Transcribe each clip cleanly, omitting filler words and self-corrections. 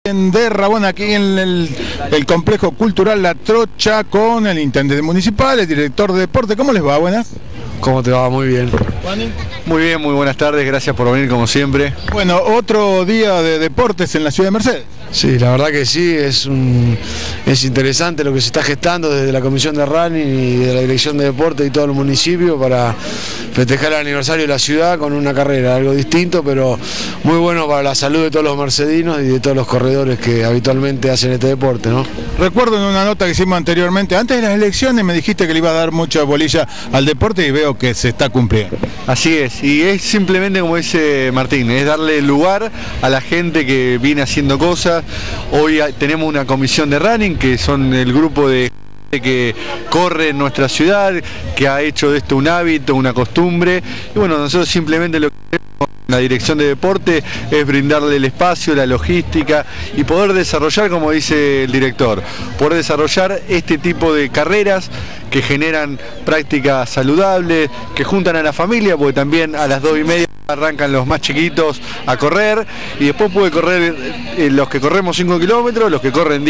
De Rabón, aquí en el complejo cultural La Trocha, con el intendente municipal, el director de deporte. ¿Cómo les va? Buenas. ¿Cómo te va? Muy bien. ¿Juani? Muy bien, muy buenas tardes, gracias por venir como siempre. Bueno, otro día de deportes en la ciudad de Mercedes. Sí, la verdad que sí, es interesante lo que se está gestando desde la Comisión de Running y de la Dirección de Deporte y todo el municipio para festejar el aniversario de la ciudad con una carrera, algo distinto, pero muy bueno para la salud de todos los mercedinos y de todos los corredores que habitualmente hacen este deporte, ¿no? Recuerdo en una nota que hicimos anteriormente, antes de las elecciones me dijiste que le iba a dar mucha bolilla al deporte y veo que se está cumpliendo. Así es, y es simplemente como dice Martín, es darle lugar a la gente que viene haciendo cosas. Hoy tenemos una comisión de running que son el grupo de gente que corre en nuestra ciudad, que ha hecho de esto un hábito, una costumbre, y bueno, nosotros simplemente lo que queremos en la dirección de deporte es brindarle el espacio, la logística y poder desarrollar, como dice el director, poder desarrollar este tipo de carreras que generan prácticas saludables, que juntan a la familia, porque también a las 2:30 arrancan los más chiquitos a correr y después puede correr los que corremos 5 kilómetros, los que corren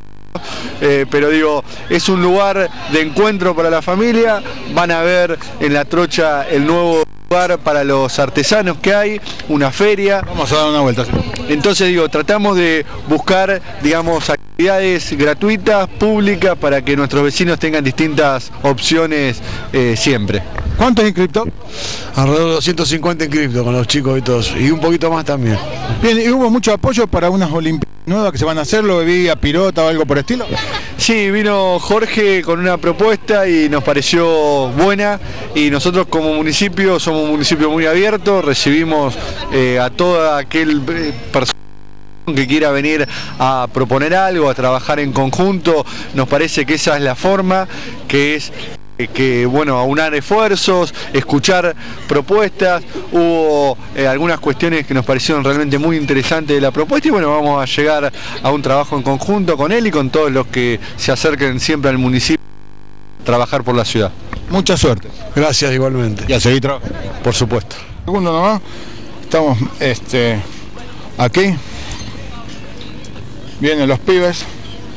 10. Pero digo, es un lugar de encuentro para la familia. Van a ver en La Trocha el nuevo lugar para los artesanos que hay, una feria. Vamos a dar una vuelta. Entonces digo, tratamos de buscar, digamos, actividades gratuitas, públicas, para que nuestros vecinos tengan distintas opciones siempre. ¿Cuántos inscriptos? Alrededor de 250 inscriptos con los chicos y todos, y un poquito más también. Bien, ¿y hubo mucho apoyo para unas Olimpiadas nuevas que se van a hacer? ¿Lo bebía Pirota o algo por el estilo? Sí, vino Jorge con una propuesta y nos pareció buena, y nosotros como municipio somos un municipio muy abierto, recibimos a toda aquel persona que quiera venir a proponer algo, a trabajar en conjunto. Nos parece que esa es la forma, que es bueno, aunar esfuerzos, escuchar propuestas. Hubo algunas cuestiones que nos parecieron realmente muy interesantes de la propuesta y bueno, vamos a llegar a un trabajo en conjunto con él y con todos los que se acerquen siempre al municipio a trabajar por la ciudad. Mucha suerte. Gracias igualmente. Y a seguir trabajando. Por supuesto. Segundo nomás, estamos aquí, vienen los pibes.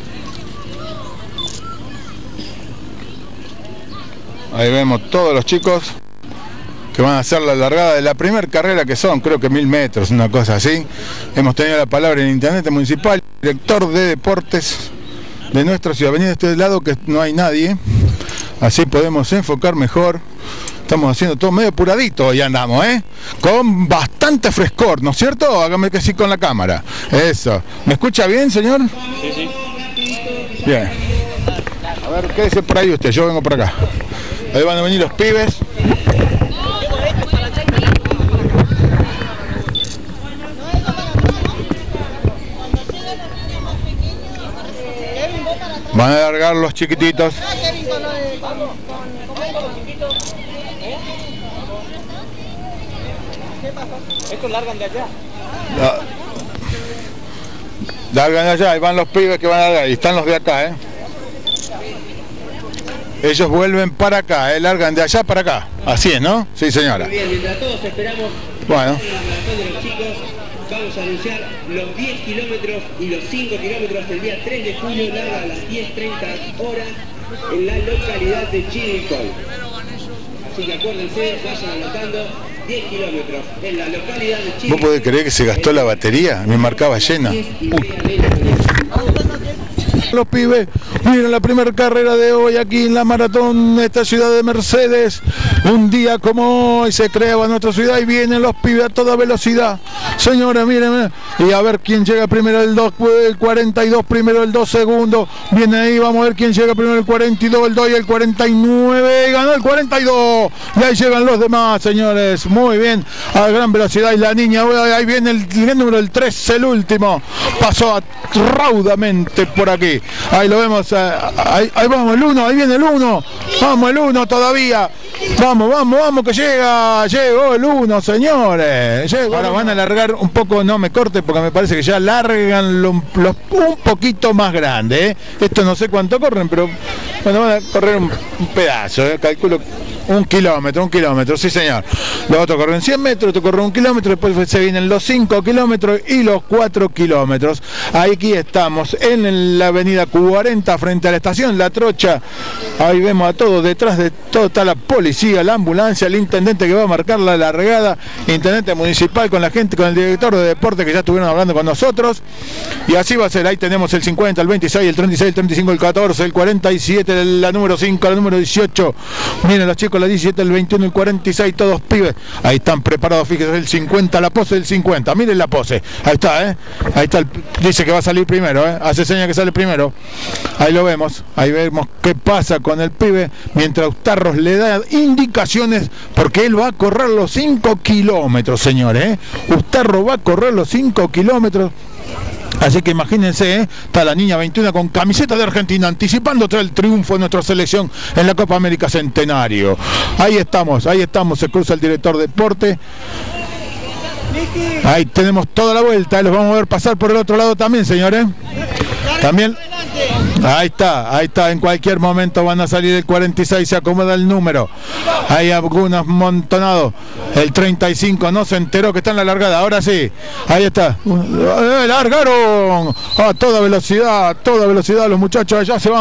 Ahí vemos todos los chicos que van a hacer la largada de la primera carrera, que son creo que 1000 metros, una cosa así. Hemos tenido la palabra en el intendente municipal, director de deportes de nuestra ciudad. Venid de este lado que no hay nadie, así podemos enfocar mejor. Estamos haciendo todo medio apuradito y andamos, con bastante frescor, ¿no es cierto? Hágame que sí con la cámara. Eso. ¿Me escucha bien, señor? Sí, sí. Bien. A ver, quédese por ahí usted, yo vengo por acá. Ahí van a venir los pibes. Van a largar los chiquititos. ¿Estos largan de allá? Largan de allá, ahí van los pibes que van a largar. Y están los de acá, Ellos vuelven para acá, largan de allá para acá. Así es, ¿no? Sí, señora. Muy bien, mientras todos esperamos bueno. la maratón de los chicos, vamos a anunciar los 10 kilómetros y los 5 kilómetros el día 3 de julio, larga a las 10:30 horas en la localidad de Chivilcoy. Así que acuérdense, vayan anotando, 10 kilómetros en la localidad de Chivilcoy. ¿Vos podés creer que se gastó la batería? Me marcaba llena. Los pibes, miren la primera carrera de hoy aquí en la maratón de esta ciudad de Mercedes. Un día como hoy se creaba nuestra ciudad y vienen los pibes a toda velocidad. Señores, miren, y a ver quién llega primero, el 42 primero, el 2 segundo. Viene ahí, vamos a ver quién llega primero, el 42, el 2 y el 49. Ganó el 42. Y ahí llegan los demás, señores. Muy bien, a gran velocidad. Y la niña, ahí viene el número, el 3, el último. Pasó raudamente por aquí. Ahí lo vemos, ahí vamos el 1, ahí viene el 1. Vamos el 1 todavía. Vamos, que llegó el 1, señores. Ahora van a alargar un poco, no me corte, porque me parece que ya largan los un poquito más grande. Esto no sé cuánto corren, pero bueno, van a correr un pedazo, calculo. Un kilómetro, sí señor. Los otros corren 100 metros, otros corren 1 kilómetro, después se vienen los 5 kilómetros y los 4 kilómetros. Aquí estamos en la avenida 40 frente a la estación La Trocha. Ahí vemos a todos, detrás de todo está la policía, la ambulancia, el intendente que va a marcar la largada, intendente municipal con la gente, con el director de deporte que ya estuvieron hablando con nosotros. Y así va a ser, ahí tenemos el 50, el 26, el 36, el 35, el 14, el 47, la número 5, la número 18. Miren los chicos, la 17, el 21, el 46, todos pibes. Ahí están preparados, fíjense, el 50, la pose del 50. Miren la pose. Ahí está, Ahí está, dice que va a salir primero, Hace seña que sale primero. Ahí lo vemos. Ahí vemos qué pasa con el pibe mientras Ustarros le da indicaciones, porque él va a correr los 5 kilómetros, señores, Ustarro va a correr los 5 kilómetros. Así que imagínense, está la niña 21 con camiseta de Argentina, anticipando el triunfo de nuestra selección en la Copa América Centenario. Ahí estamos, se cruza el director de deporte. Ahí tenemos toda la vuelta, los vamos a ver pasar por el otro lado también, señores. También. Ahí está, en cualquier momento van a salir el 46, se acomoda el número. Hay algunos montonados. El 35 no se enteró que está en la largada, ahora sí. Ahí está. Largaron a toda velocidad los muchachos, allá se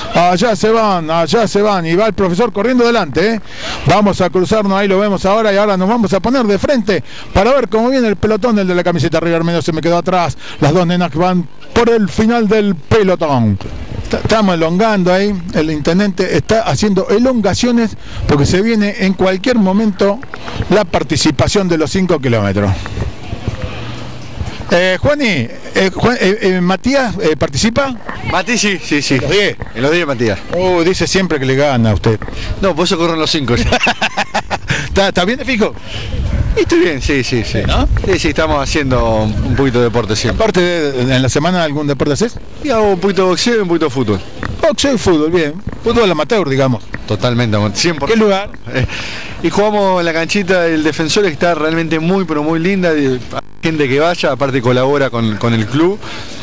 van. Y va el profesor corriendo delante, Vamos a cruzarnos, ahí lo vemos ahora, y ahora nos vamos a poner de frente para ver cómo viene el pelotón. El de la camiseta River Medio se me quedó atrás. Las dos nenas van por el final del pelotón. Estamos elongando ahí, el intendente está haciendo elongaciones porque se viene en cualquier momento la participación de los 5 kilómetros. Juani, Matías, ¿participa? Mati, sí. ¿Los 10? En los 10, Matías. Dice siempre que le gana a usted. No, por eso corren los 5. ¿Está bien de fijo? Estoy bien, sí. ¿No? Sí, estamos haciendo un poquito de deporte siempre. Aparte, ¿en la semana algún deporte haces? Y hago un poquito de boxeo y un poquito de fútbol. Boxeo y fútbol, bien. Fútbol amateur, digamos. Totalmente, 100%. ¿Qué lugar? Y jugamos en la canchita del Defensor, que está realmente muy, pero muy linda. Hay gente que vaya, aparte colabora con el club.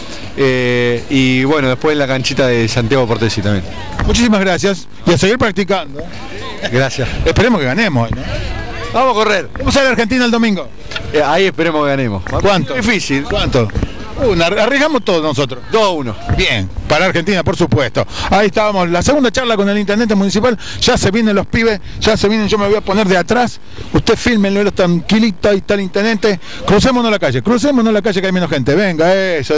Y bueno, después en la canchita de Santiago Portesi también. Muchísimas gracias. Y a seguir practicando. Gracias. Esperemos que ganemos, ¿no? Vamos a correr. Vamos a la Argentina el domingo. Ahí esperemos que ganemos. ¿Cuánto? Difícil. ¿Cuánto? Arriesgamos todos nosotros. 2-1. Bien, para Argentina, por supuesto. Ahí estábamos, la segunda charla con el intendente municipal. Ya se vienen los pibes, yo me voy a poner de atrás. Usted fílmenlo tranquilito, ahí está el intendente. Crucémonos la calle, que hay menos gente. Venga, eso.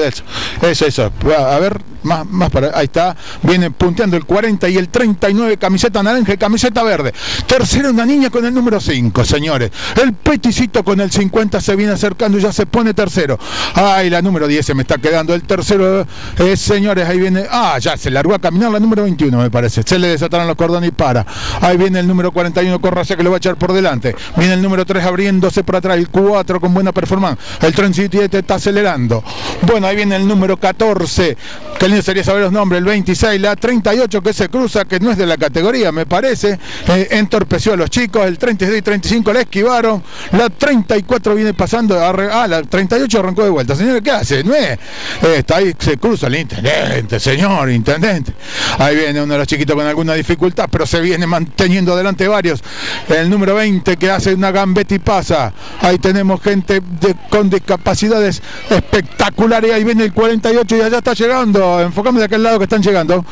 A ver, más para. Ahí está, viene punteando el 40 y el 39, camiseta naranja y camiseta verde. Tercera una niña con el número 5, señores. El peticito con el 50 se viene acercando y ya se pone tercero. Ay, la número 10 se me está quedando. El tercero, señores, ahí viene. Ya se largó a caminar la número 21, me parece. Se le desataron los cordones y para. Ahí viene el número 41, Corracia, que lo va a echar por delante. Viene el número 3 abriéndose por atrás. El 4 con buena performance. El 37 está acelerando. Bueno, ahí viene el número 14. Que lindo sería saber los nombres. El 26, la 38 que se cruza, que no es de la categoría, me parece. Entorpeció a los chicos. El 36 y 35 la esquivaron. La 34 viene pasando. La 38 arrancó de vuelta. Señores, ¿qué hace? No es. Está ahí, se cruza el intendente, señor intendente. Ahí viene uno de los chiquitos con alguna dificultad, pero se viene manteniendo adelante varios. El número 20 que hace una gambeta y pasa. Ahí tenemos gente con discapacidades espectaculares. Ahí viene el 48 y allá está llegando. Enfocame de aquel lado que están llegando.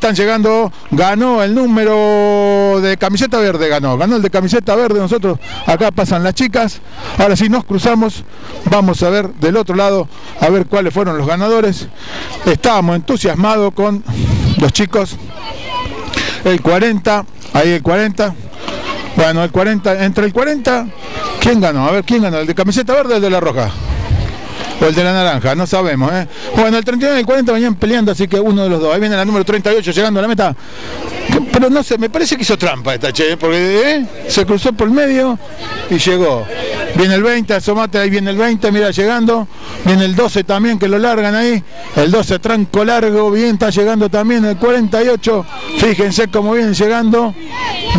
Ganó el número de camiseta verde, ganó el de camiseta verde. Nosotros acá pasan las chicas. Ahora sí nos cruzamos. Vamos a ver del otro lado, a ver cuáles fueron los ganadores. Estábamos entusiasmados con los chicos. El 40, ahí el 40. Bueno, el 40, entre el 40, ¿quién ganó? A ver, ¿quién ganó? ¿El de camiseta verde o el de la roja? O el de la naranja, no sabemos, Bueno, el 39 y el 40 venían peleando, así que uno de los dos. Ahí viene la número 38 llegando a la meta. Pero no sé, me parece que hizo trampa esta porque se cruzó por el medio y llegó. Viene el 20, asomate, ahí viene el 20, mira, llegando. Viene el 12 también, que lo largan ahí. El 12, tranco largo, bien, está llegando también el 48. Fíjense cómo vienen llegando.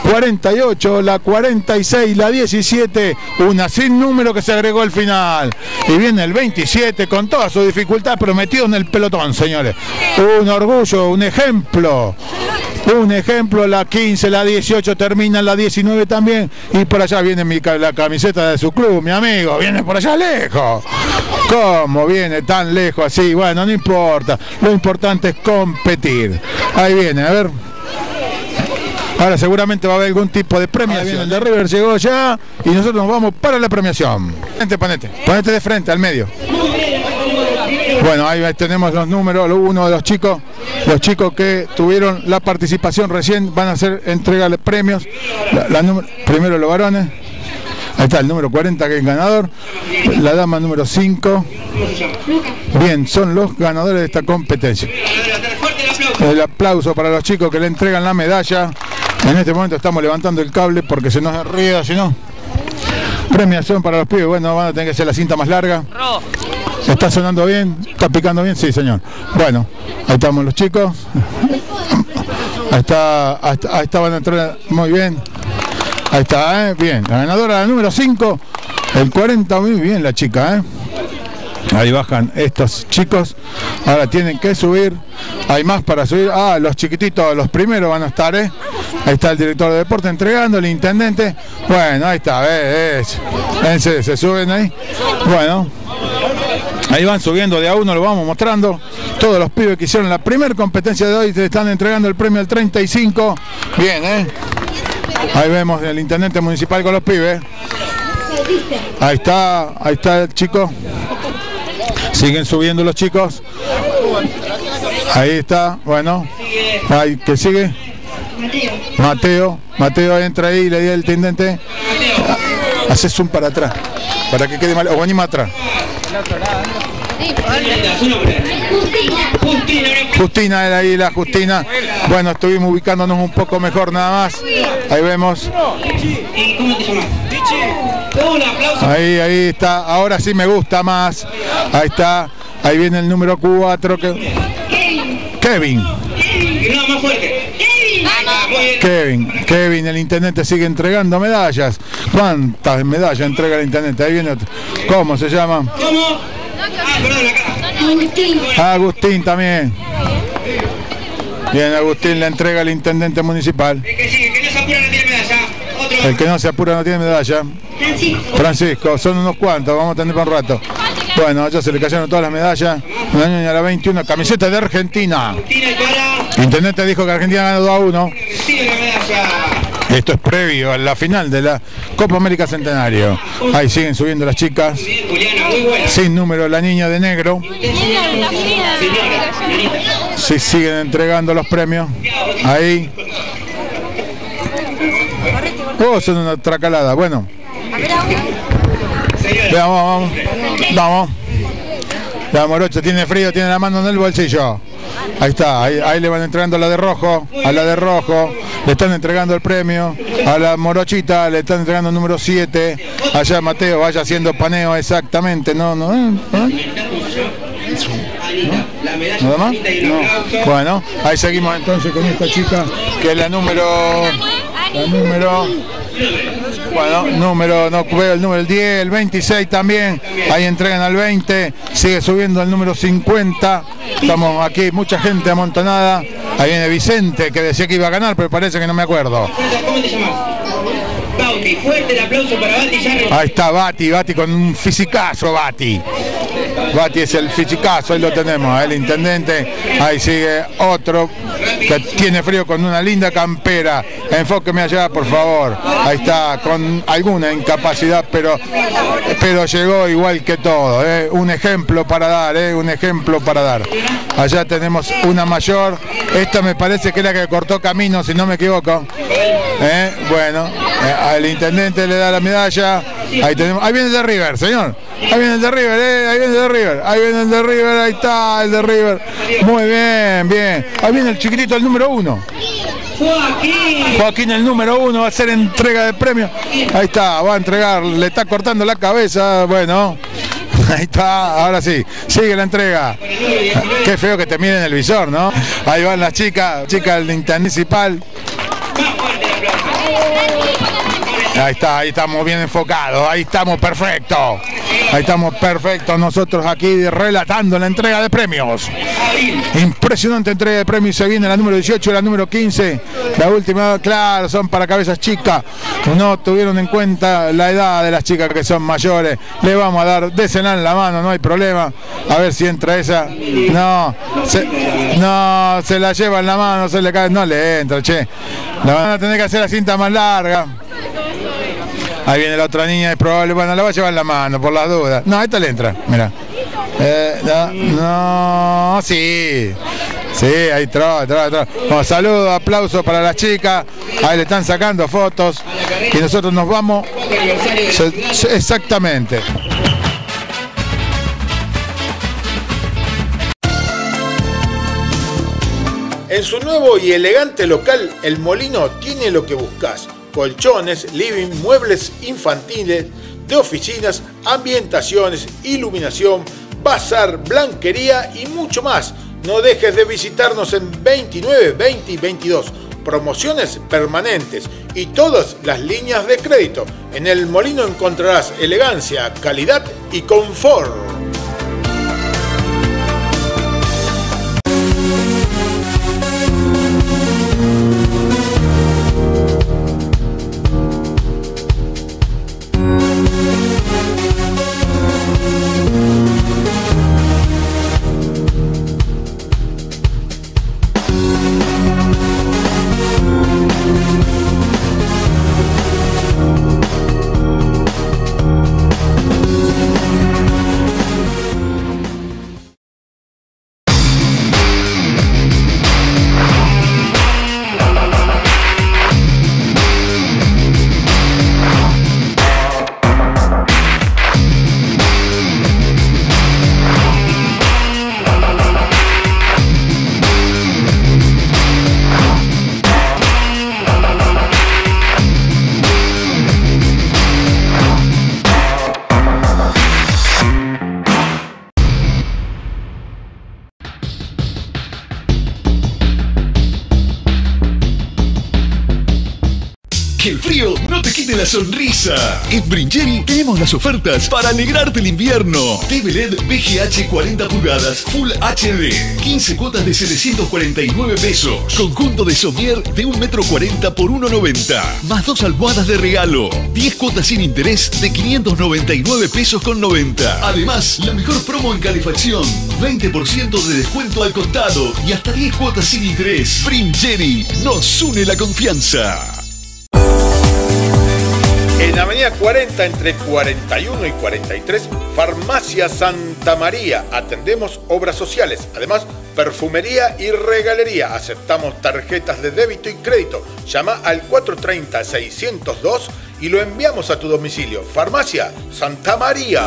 48, la 46, la 17, una sin número que se agregó al final. Y viene el 27 con toda su dificultad, pero metido en el pelotón, señores. Un orgullo, un ejemplo. Un ejemplo, la 15, la 18 termina, la 19 también. Y por allá viene la camiseta de su club, mi amigo. Viene por allá lejos. ¿Cómo viene tan lejos así? Bueno, no importa. Lo importante es competir. Ahí viene, a ver. Ahora seguramente va a haber algún tipo de premiación. El de River llegó ya y nosotros nos vamos para la premiación. Ponete de frente, al medio. Bueno, ahí tenemos los números, uno de los chicos que tuvieron la participación recién, van a hacer entrega de premios. Primero los varones. Ahí está el número 40 que es ganador, la dama número 5. Bien, son los ganadores de esta competencia. El aplauso para los chicos que le entregan la medalla. En este momento estamos levantando el cable porque se nos enreda, si no. Premiación para los pibes, bueno, van a tener que hacer la cinta más larga. ¿Está sonando bien? ¿Está picando bien? Sí, señor. Bueno, ahí estamos los chicos. Ahí está, van a entrar muy bien. Ahí está, bien. La ganadora, la número 5, el 40, muy bien la chica, Ahí bajan estos chicos. Ahora tienen que subir. Hay más para subir. Ah, los chiquititos, los primeros van a estar, Ahí está el director de deporte entregando, el intendente. Bueno, ahí está, se suben ahí. Bueno, ahí van subiendo de a uno, lo vamos mostrando. Todos los pibes que hicieron la primera competencia de hoy te están entregando el premio al 35. Bien, Ahí vemos el intendente municipal con los pibes. Ahí está el chico. Siguen subiendo los chicos. Ahí está, bueno. Ahí, ¿qué sigue? Mateo entra ahí, le di al intendente. Hace zoom para atrás, para que quede mal, o venimos atrás. Justina era ahí, la Justina. Bueno, estuvimos ubicándonos un poco mejor nada más. Ahí vemos. ¿Cómo te llamas? Ahí está, ahora sí me gusta más. Ahí está, ahí viene el número 4. Kevin. No, más fuerte. Kevin, el intendente sigue entregando medallas. ¿Cuántas medallas entrega el intendente? Ahí viene otro. ¿Cómo se llama? ¿Cómo? Perdón, acá. Agustín también. Bien, Agustín le entrega al intendente municipal. El que sigue, que no se apura no tiene medalla. Otro. El que no se apura no tiene medalla. Francisco, son unos cuantos, vamos a tener para un rato. Bueno, ya se le cayeron todas las medallas. Una niña a la 21, camiseta de Argentina. El intendente dijo que Argentina ganó 2-1. Esto es previo a la final de la Copa América Centenario. Ahí siguen subiendo las chicas. Sin número, la niña de negro. Sí, siguen entregando los premios. Ahí. Oh, son una tracalada. Bueno. Vamos. La morocha tiene frío, tiene la mano en el bolsillo. Ahí está, ahí le van entregando a la de rojo, le están entregando el premio, a la morochita le están entregando el número 7, allá Mateo vaya haciendo paneo exactamente, ¿Nada más? No. Bueno, ahí seguimos entonces con esta chica, que es la número, no veo el número 10, el 26 también, ahí entregan al 20, sigue subiendo el número 50, estamos aquí, mucha gente amontonada, ahí viene Vicente, que decía que iba a ganar, pero parece que no me acuerdo. ¿Cómo te llamas? Bauti, fuerte el aplauso para Bati. Ahí está Bati con un fisicazo, Bati es el fisicazo, ahí lo tenemos, el intendente, ahí sigue otro que tiene frío con una linda campera, enfóqueme allá por favor, ahí está, con alguna incapacidad, pero llegó igual que todo, un ejemplo para dar, allá tenemos una mayor, esta me parece que es la que cortó camino, si no me equivoco, bueno, al intendente le da la medalla, ahí tenemos, ahí viene el de River, señor, ahí viene el de River, ahí está el de River, muy bien, ahí viene el chiquitito, el número 1. Joaquín, el número 1, va a hacer entrega de premio. Ahí está, va a entregar, le está cortando la cabeza, bueno. Ahí está, ahora sí, sigue la entrega. Qué feo que te miren el visor, ¿no? Ahí van las chicas del municipal. Ahí estamos bien enfocados, ahí estamos perfectos. Ahí estamos perfectos nosotros aquí relatando la entrega de premios. Impresionante entrega de premios, se viene la número 18 y la número 15. La última, claro, son para cabezas chicas. No tuvieron en cuenta la edad de las chicas que son mayores. Le vamos a dar, désela en la mano, no hay problema. A ver si entra esa. No, se la lleva en la mano, se le cae, no le entra, che. La van a tener que hacer la cinta más larga. Ahí viene la otra niña, es probable, bueno, la va a llevar en la mano por las dudas. No, esta le entra, mira. No, sí, ahí traba. Bueno, saludos, aplausos para las chicas. Ahí le están sacando fotos. Y nosotros nos vamos. Exactamente. En su nuevo y elegante local, El Molino tiene lo que buscas. Colchones, living, muebles infantiles, de oficinas, ambientaciones, iluminación, bazar, blanquería y mucho más. No dejes de visitarnos en 29, 20 y 22. Promociones permanentes y todas las líneas de crédito. En El Molino encontrarás elegancia, calidad y confort. Que el frío no te quite la sonrisa. En Bringeri tenemos las ofertas para alegrarte el invierno. TV LED VGH 40 pulgadas Full HD. 15 cuotas de 749 pesos. Conjunto de somier de 1,40 m por 1,90 m. Más 2 almohadas de regalo. 10 cuotas sin interés de 599 pesos con 90. Además, la mejor promo en calefacción. 20% de descuento al contado y hasta 10 cuotas sin interés. Bringeri nos une la confianza. En Avenida 40, entre 41 y 43, Farmacia Santa María. Atendemos obras sociales, además perfumería y regalería. Aceptamos tarjetas de débito y crédito. Llama al 430-602 y lo enviamos a tu domicilio. Farmacia Santa María.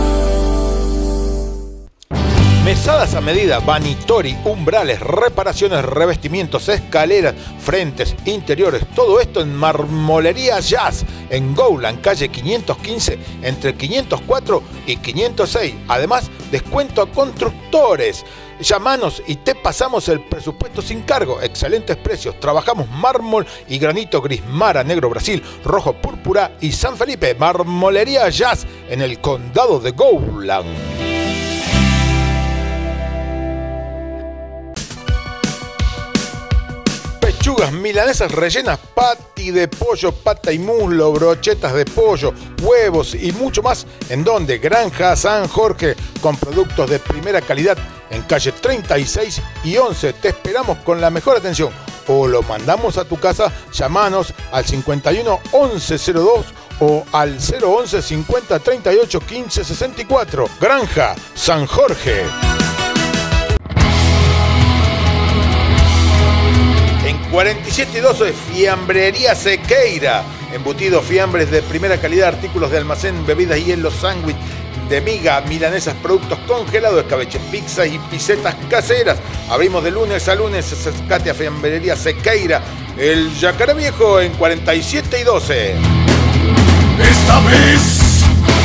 Mesadas a medida, vanitori, umbrales, reparaciones, revestimientos, escaleras, frentes, interiores, todo esto en Marmolería Jazz, en Gowland, calle 515, entre 504 y 506. Además, descuento a constructores. Llámanos y te pasamos el presupuesto sin cargo. Excelentes precios. Trabajamos mármol y granito gris, Mara, negro Brasil, rojo púrpura y San Felipe. Marmolería Jazz en el condado de Gowland. Pechugas milanesas rellenas, patty de pollo, pata y muslo, brochetas de pollo, huevos y mucho más. ¿En dónde? Granja San Jorge, con productos de primera calidad, en calle 36 y 11. Te esperamos con la mejor atención. O lo mandamos a tu casa. Llámanos al 51 11 02 o al 011 50 38 15 64. Granja San Jorge. En 4712, Fiambrería Sequeira. Embutidos, fiambres de primera calidad, artículos de almacén, bebidas, hielo, sándwich de miga, milanesas, productos congelados, escabeche, pizzas y pisetas caseras. Abrimos de lunes a lunes. Acercate a Fiambrería Sequeira, el Yacaré Viejo, en 4712. Esta vez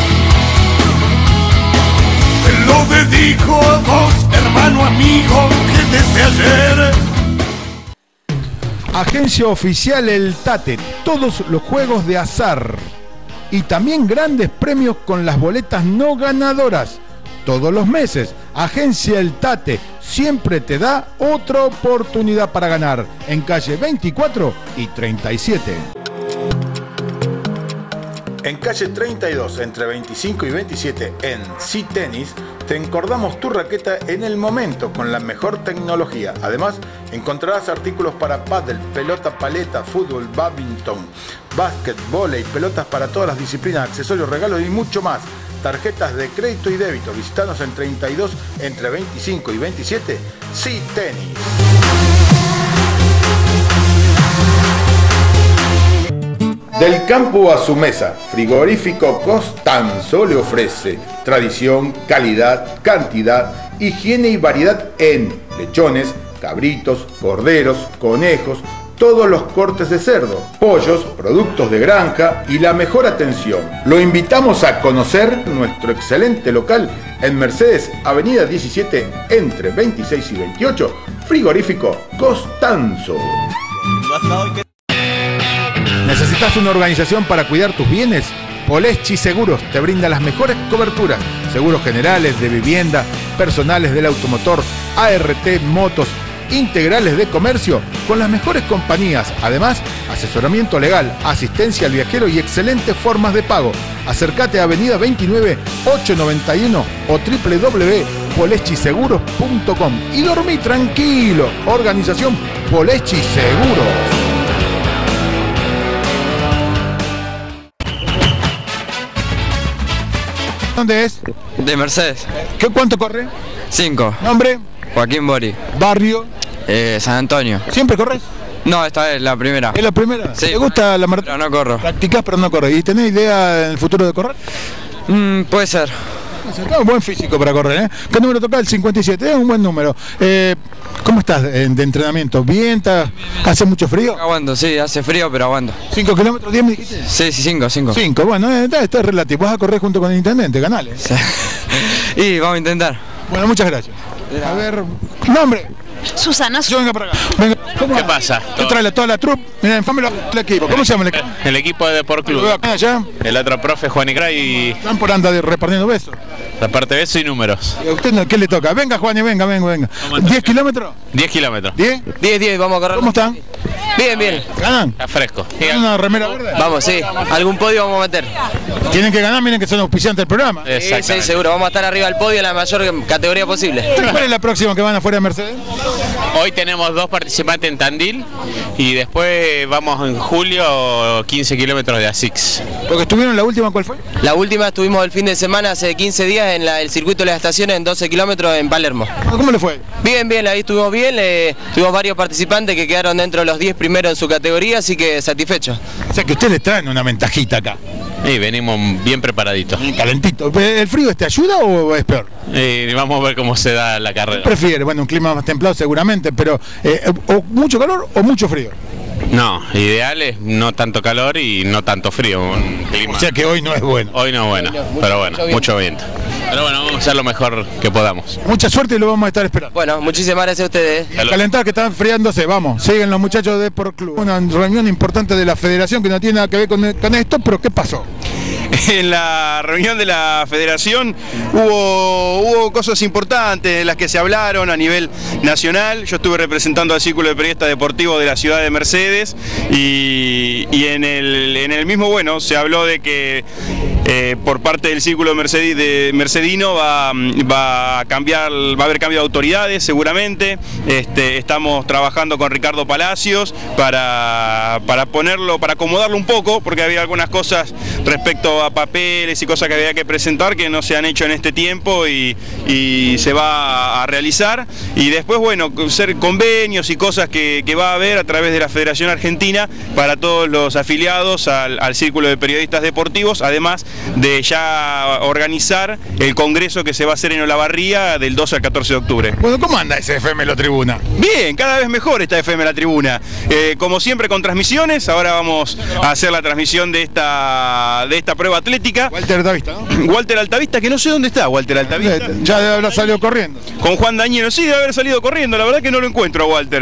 te lo dedico a vos, hermano amigo, que desde ayer Agencia oficial El Tate, todos los juegos de azar. Y también grandes premios con las boletas no ganadoras. Todos los meses, Agencia El Tate siempre te da otra oportunidad para ganar. En calle 24 y 37. En calle 32, entre 25 y 27, en C-Tennis, te encordamos tu raqueta en el momento con la mejor tecnología. Además, encontrarás artículos para pádel, pelota, paleta, fútbol, badminton, básquet, vóley, pelotas para todas las disciplinas, accesorios, regalos y mucho más. Tarjetas de crédito y débito. Visitanos en 32, entre 25 y 27, C-Tennis. Del campo a su mesa, Frigorífico Costanzo le ofrece tradición, calidad, cantidad, higiene y variedad en lechones, cabritos, corderos, conejos, todos los cortes de cerdo, pollos, productos de granja y la mejor atención. Lo invitamos a conocer nuestro excelente local en Mercedes, Avenida 17, entre 26 y 28, Frigorífico Costanzo. ¿Necesitas una organización para cuidar tus bienes? Poleschi Seguros te brinda las mejores coberturas. Seguros generales, de vivienda, personales del automotor, ART, motos, integrales de comercio, con las mejores compañías. Además, asesoramiento legal, asistencia al viajero y excelentes formas de pago. Acércate a Avenida 29, 891 o www.poleschiseguros.com y dormí tranquilo. Organización Poleschi Seguros. ¿Dónde es? De Mercedes. ¿Cuánto corre? 5. ¿Nombre? Joaquín Bori. ¿Barrio? San Antonio. ¿Siempre corres? No, esta es la primera. ¿Es la primera? Sí. ¿Te gusta la maratón? Pero no corro. Practicás pero no corres. ¿Y tenés idea en el futuro de correr? Puede ser. Un buen físico para correr, ¿eh? ¿Qué número toca? El 57, es un buen número. ¿Cómo estás de entrenamiento? ¿Bien? ¿Hace mucho frío? Aguanto, sí, hace frío, pero aguanto. ¿5 kilómetros 10 me dijiste? Sí, 5. 5, bueno, está relativo. Vas a correr junto con el intendente, ganale. Sí. Y vamos a intentar. Bueno, muchas gracias. A ver, nombre. Susana. Yo venga para acá. Venga. ¿Qué pasa? Trae toda la troupe. Mira, enfámelo el equipo. ¿Cómo se llama el equipo? El equipo de Deport Club. Allá. El otro profe, Juan Icray, y Están por anda repartiendo besos. la parte de besos y números. ¿Y a usted qué le toca? Venga, Juan, venga. ¿10 kilómetros? 10 kilómetros. ¿10? 10, vamos a correr. ¿Cómo están? Bien. ¿Ganan? Está fresco. ¿Tienen una remera verde? Vamos, sí. Algún podio vamos a meter. Tienen que ganar, miren que son auspiciantes del programa. Sí, seguro. Vamos a estar arriba del podio en la mayor categoría posible. ¿Cuál es la próxima que van afuera de Mercedes? Hoy tenemos 2 participantes en Tandil y después vamos en julio 15 kilómetros de ASICS. Porque estuvieron la última, ¿cuál fue? La última estuvimos el fin de semana, hace 15 días, en el circuito de las estaciones en 12 kilómetros en Palermo. ¿Cómo le fue? Bien, ahí estuvimos bien. Tuvimos varios participantes que quedaron dentro de los 10 primeros en su categoría, así que satisfechos. O sea que ustedes les traen una ventajita acá. Y venimos bien preparaditos. Calentito. ¿El frío te ayuda o es peor? Vamos a ver cómo se da la carrera. Prefiere, bueno, un clima más templado seguramente, pero o mucho calor o mucho frío. No, ideal es no tanto calor y no tanto frío. Un clima. O sea que hoy no es bueno. Hoy no es bueno, pero bueno, mucho viento. Pero bueno, vamos a hacer lo mejor que podamos. Mucha suerte y lo vamos a estar esperando. Bueno, muchísimas gracias a ustedes. Y al calentar que están enfriándose, vamos. Siguen los muchachos de Deport Club. Una reunión importante de la federación que no tiene nada que ver con esto, pero ¿qué pasó? En la reunión de la federación hubo cosas importantes en las que se hablaron a nivel nacional. Yo estuve representando al Círculo de Periodistas Deportivos de la ciudad de Mercedes y en el mismo, bueno, se habló de que por parte del Círculo mercedino va a haber cambio de autoridades seguramente. Estamos trabajando con Ricardo Palacios para acomodarlo un poco, porque había algunas cosas respecto a papeles y cosas que había que presentar que no se han hecho en este tiempo y se va a realizar. Y después, bueno, ser convenios y cosas que va a haber a través de la Federación Argentina para todos los afiliados al Círculo de Periodistas Deportivos, además de ya organizar el congreso que se va a hacer en Olavarría del 12 al 14 de octubre. Bueno, ¿cómo anda ese FM La Tribuna? Bien, cada vez mejor está FM La Tribuna. Como siempre con transmisiones, ahora vamos a hacer la transmisión de esta prueba prueba atlética. Walter Altavista, ¿no? Walter Altavista, que no sé dónde está Walter Altavista. Ya debe haber salido corriendo. Con Juan Dañero, sí, debe haber salido corriendo, la verdad que no lo encuentro a Walter.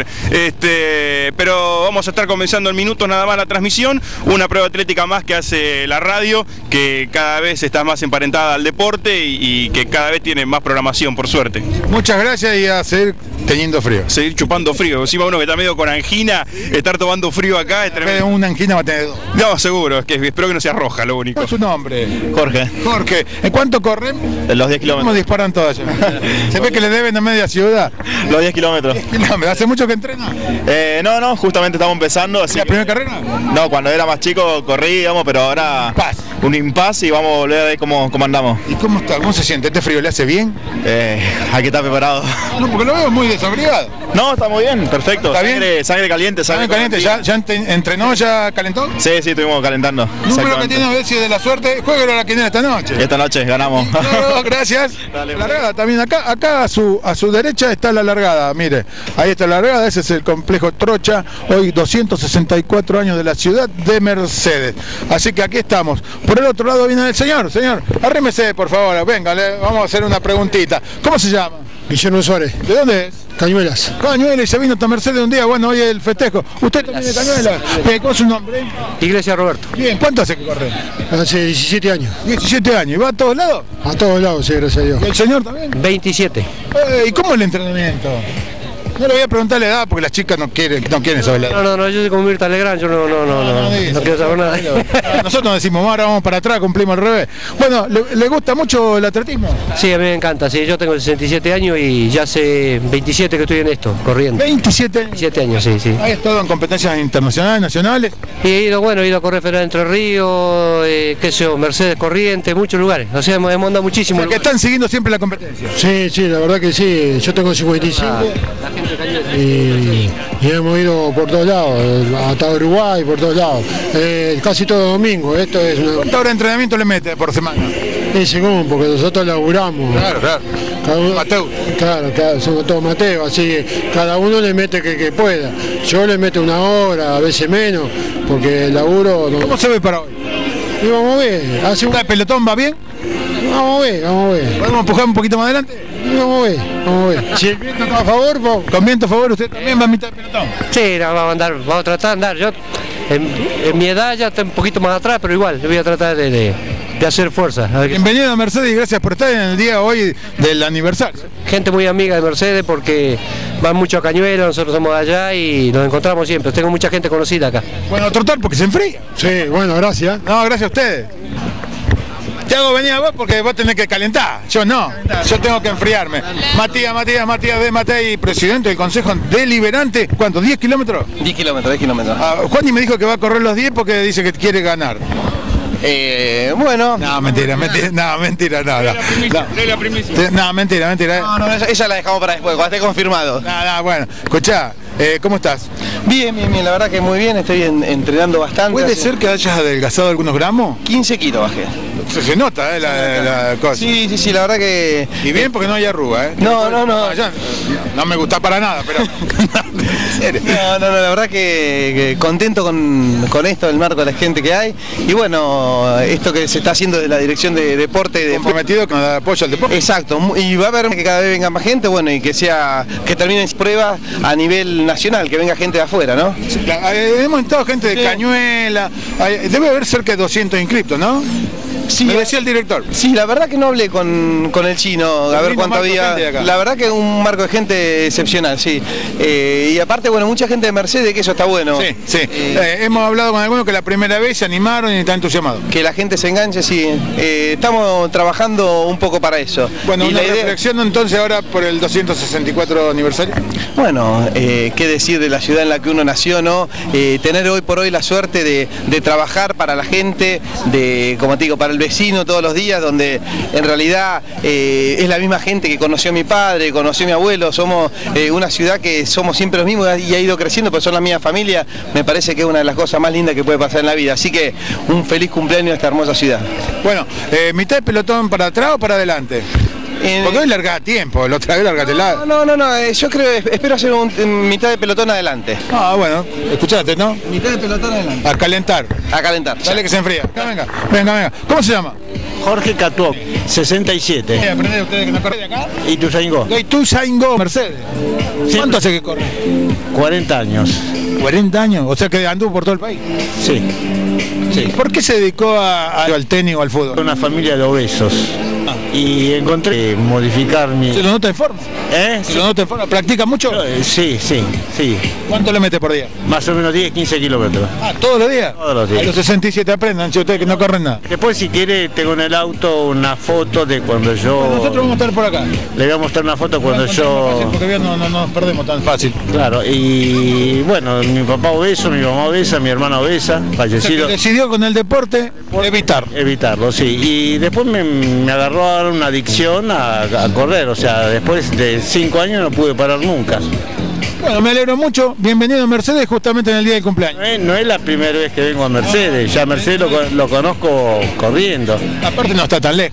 Pero vamos a estar comenzando en minutos nada más la transmisión, una prueba atlética más que hace la radio, que cada vez está más emparentada al deporte y que cada vez tiene más programación, por suerte. Muchas gracias y a seguir teniendo frío. Seguir chupando frío, encima uno que está medio con angina, estar tomando frío acá es tremendo. Una angina va a tener dos. No, seguro, es que espero que no sea roja, lo único. ¿Cuál es su nombre? Jorge. Jorge, ¿en cuánto corren? Los 10 kilómetros. ¿Cómo disparan todas? Se ve que le deben a media ciudad. Los 10 kilómetros. ¿Hace mucho que entrena? No, justamente estamos empezando. Así ¿La primera carrera? No, cuando era más chico corrí, digamos, pero ahora un impasse y vamos a volver a ver cómo andamos. ¿Y cómo está? ¿Cómo se siente? ¿Este frío le hace bien? Hay que estar preparado. No, porque lo veo muy desabrigado. No, está muy bien, perfecto. ¿Está bien? Sangre caliente. ¿Sangre caliente? ¿Ya entrenó? ¿Ya calentó? Sí, estuvimos calentando. Número que tiene a ver si de la suerte, jueguelo a la quinela esta noche. Esta noche ganamos. No, gracias. Dale, largada también acá a su derecha está la largada, mire, ahí está la largada, ese es el complejo Trocha, hoy 264 años de la ciudad de Mercedes. Así que aquí estamos. Por el otro lado viene el señor, arrímese por favor, venga, vamos a hacer una preguntita. ¿Cómo se llama? Guillermo Suárez. ¿De dónde es? Cañuelas. Cañuelas, y se vino hasta Mercedes un día, bueno, hoy el festejo. ¿Usted también de Cañuelas? ¿Cómo es su nombre? Iglesia Roberto. Bien, ¿cuánto hace que corre? Hace 17 años. 17 años, ¿y va a todos lados? A todos lados, sí, gracias a Dios. ¿Y el señor también? 27. ¿Y cómo es el entrenamiento? No le voy a preguntar la edad porque las chicas no quieren saber la edad. No, yo soy como Mirta Legrand, yo no quiero saber nada. Nosotros nos decimos, ahora vamos para atrás, cumplimos al revés. Bueno, ¿le gusta mucho el atletismo? Sí, a mí me encanta, sí, yo tengo 67 años y ya hace 27 que estoy en esto, corriendo. 27 años. 27 años, sí. ¿Has estado en competencias internacionales, nacionales? Y he ido a correr Federal Entre Ríos, Mercedes Corrientes, muchos lugares. O sea, hemos andado muchísimo. O sea, que están siguiendo siempre la competencia. Sí, la verdad que sí. Yo tengo 55. Y hemos ido por todos lados, hasta Uruguay, por todos lados, casi todo domingo. Esto es una... ¿Cuántas horas de entrenamiento le mete por semana? Según, porque nosotros laburamos. Claro. Mateo. Claro, somos todos Mateo, así que cada uno le mete que pueda. Yo le meto una hora, a veces menos, porque el laburo... No... ¿Cómo se ve para hoy? Y vamos a ver. ¿El pelotón va bien? Vamos a ver. ¿Podemos empujar un poquito más adelante? Vamos a ver. Si el viento está a favor, con viento a favor, ¿usted también va a mitad del pelotón? Sí, vamos a tratar de andar. Yo en mi edad ya estoy un poquito más atrás, pero igual, voy a tratar de hacer fuerza. Bienvenido a Mercedes y gracias por estar en el día hoy del aniversario. Gente muy amiga de Mercedes porque van mucho a Cañuelas, nosotros somos allá y nos encontramos siempre. Tengo mucha gente conocida acá. Bueno, trotar porque se enfría. Sí, bueno, gracias. No, gracias a ustedes. Tiago, venía vos porque vos tenés que calentar, yo no, yo tengo que enfriarme. Matías de Matei, presidente del Consejo Deliberante, ¿cuánto? ¿10 kilómetros? 10 kilómetros. Juani me dijo que va a correr los 10 porque dice que quiere ganar. Bueno. No, mentira. No, mentira. No, esa la dejamos para después, cuando esté confirmado. No, bueno, escuchá, ¿cómo estás? Bien, la verdad que muy bien, estoy entrenando bastante. ¿Puede ser que hayas adelgazado algunos gramos? 15 kilos bajé. Se nota, la cosa. Sí, la verdad que... Y bien porque no hay arruga, No. No me gusta para nada, pero... ¿En serio? No, la verdad que contento con esto, el marco de la gente que hay. Y bueno, esto que se está haciendo de la dirección de deporte... Comprometido con el apoyo al deporte. Exacto, y va a haber que cada vez venga más gente, bueno, y que terminen pruebas a nivel nacional, que venga gente de afuera, ¿no? Sí, hemos entrado gente de Cañuela, debe haber cerca de 200 inscriptos, ¿no? Sí, me decía el director. Sí, la verdad que no hablé con el chino, a ver cuánto había. La verdad que un marco de gente excepcional, sí. Y aparte, bueno, mucha gente de Mercedes, que eso está bueno. Sí. Hemos hablado con algunos que la primera vez se animaron y están entusiasmados. Que la gente se enganche, sí. Estamos trabajando un poco para eso. Bueno, y una reflexión entonces ahora por el 264 aniversario. Bueno, qué decir de la ciudad en la que uno nació, ¿no? Tener hoy por hoy la suerte de trabajar para la gente, como te digo, para el vecino todos los días, donde en realidad es la misma gente que conoció a mi padre, conoció a mi abuelo. Somos una ciudad que somos siempre los mismos y ha ido creciendo, pero son la misma familia. Me parece que es una de las cosas más lindas que puede pasar en la vida. Así que un feliz cumpleaños a esta hermosa ciudad. Bueno, ¿mitad de pelotón para atrás o para adelante? Porque hoy larga a tiempo, la otra vez largaste la... No, yo creo, espero hacer mitad de pelotón adelante. Ah, bueno, escuchaste, ¿no? Mitad de pelotón adelante. A calentar. Dale que se enfría. Venga. ¿Cómo se llama? Jorge Catuoc, 67. ¿Aprenden ustedes que no corren de acá? Ituzaingó. Ituzaingó, Mercedes. ¿Cuánto hace que corre? 40 años. 40 años, o sea que anduvo por todo el país. Sí. ¿Por qué se dedicó al tenis o al fútbol? Una familia de obesos. Y encontré modificar mi... ¿Se lo nota en forma? ¿Se lo nota en forma? ¿Practica mucho? Sí. ¿Cuánto le mete por día? Más o menos 10, 15 kilómetros. ¿Todos los días? Todos los días. A los 67 aprendan, si ustedes que no corren nada. Después, si quiere, tengo en el auto una foto de cuando yo... Bueno, nosotros vamos a estar por acá. Le voy a mostrar una foto cuando yo... Fácil, porque no nos perdemos tan fácil. Claro, y bueno, mi papá obeso, mi mamá obesa, mi hermana obesa, fallecido. O sea, decidió con el deporte evitarlo, sí. Y después me agarró una adicción a correr, o sea, después de 5 años no pude parar nunca. Bueno, me alegro mucho. Bienvenido a Mercedes justamente en el día del cumpleaños. No es la primera vez que vengo a Mercedes, ya Mercedes lo conozco corriendo. Aparte no está tan lejos.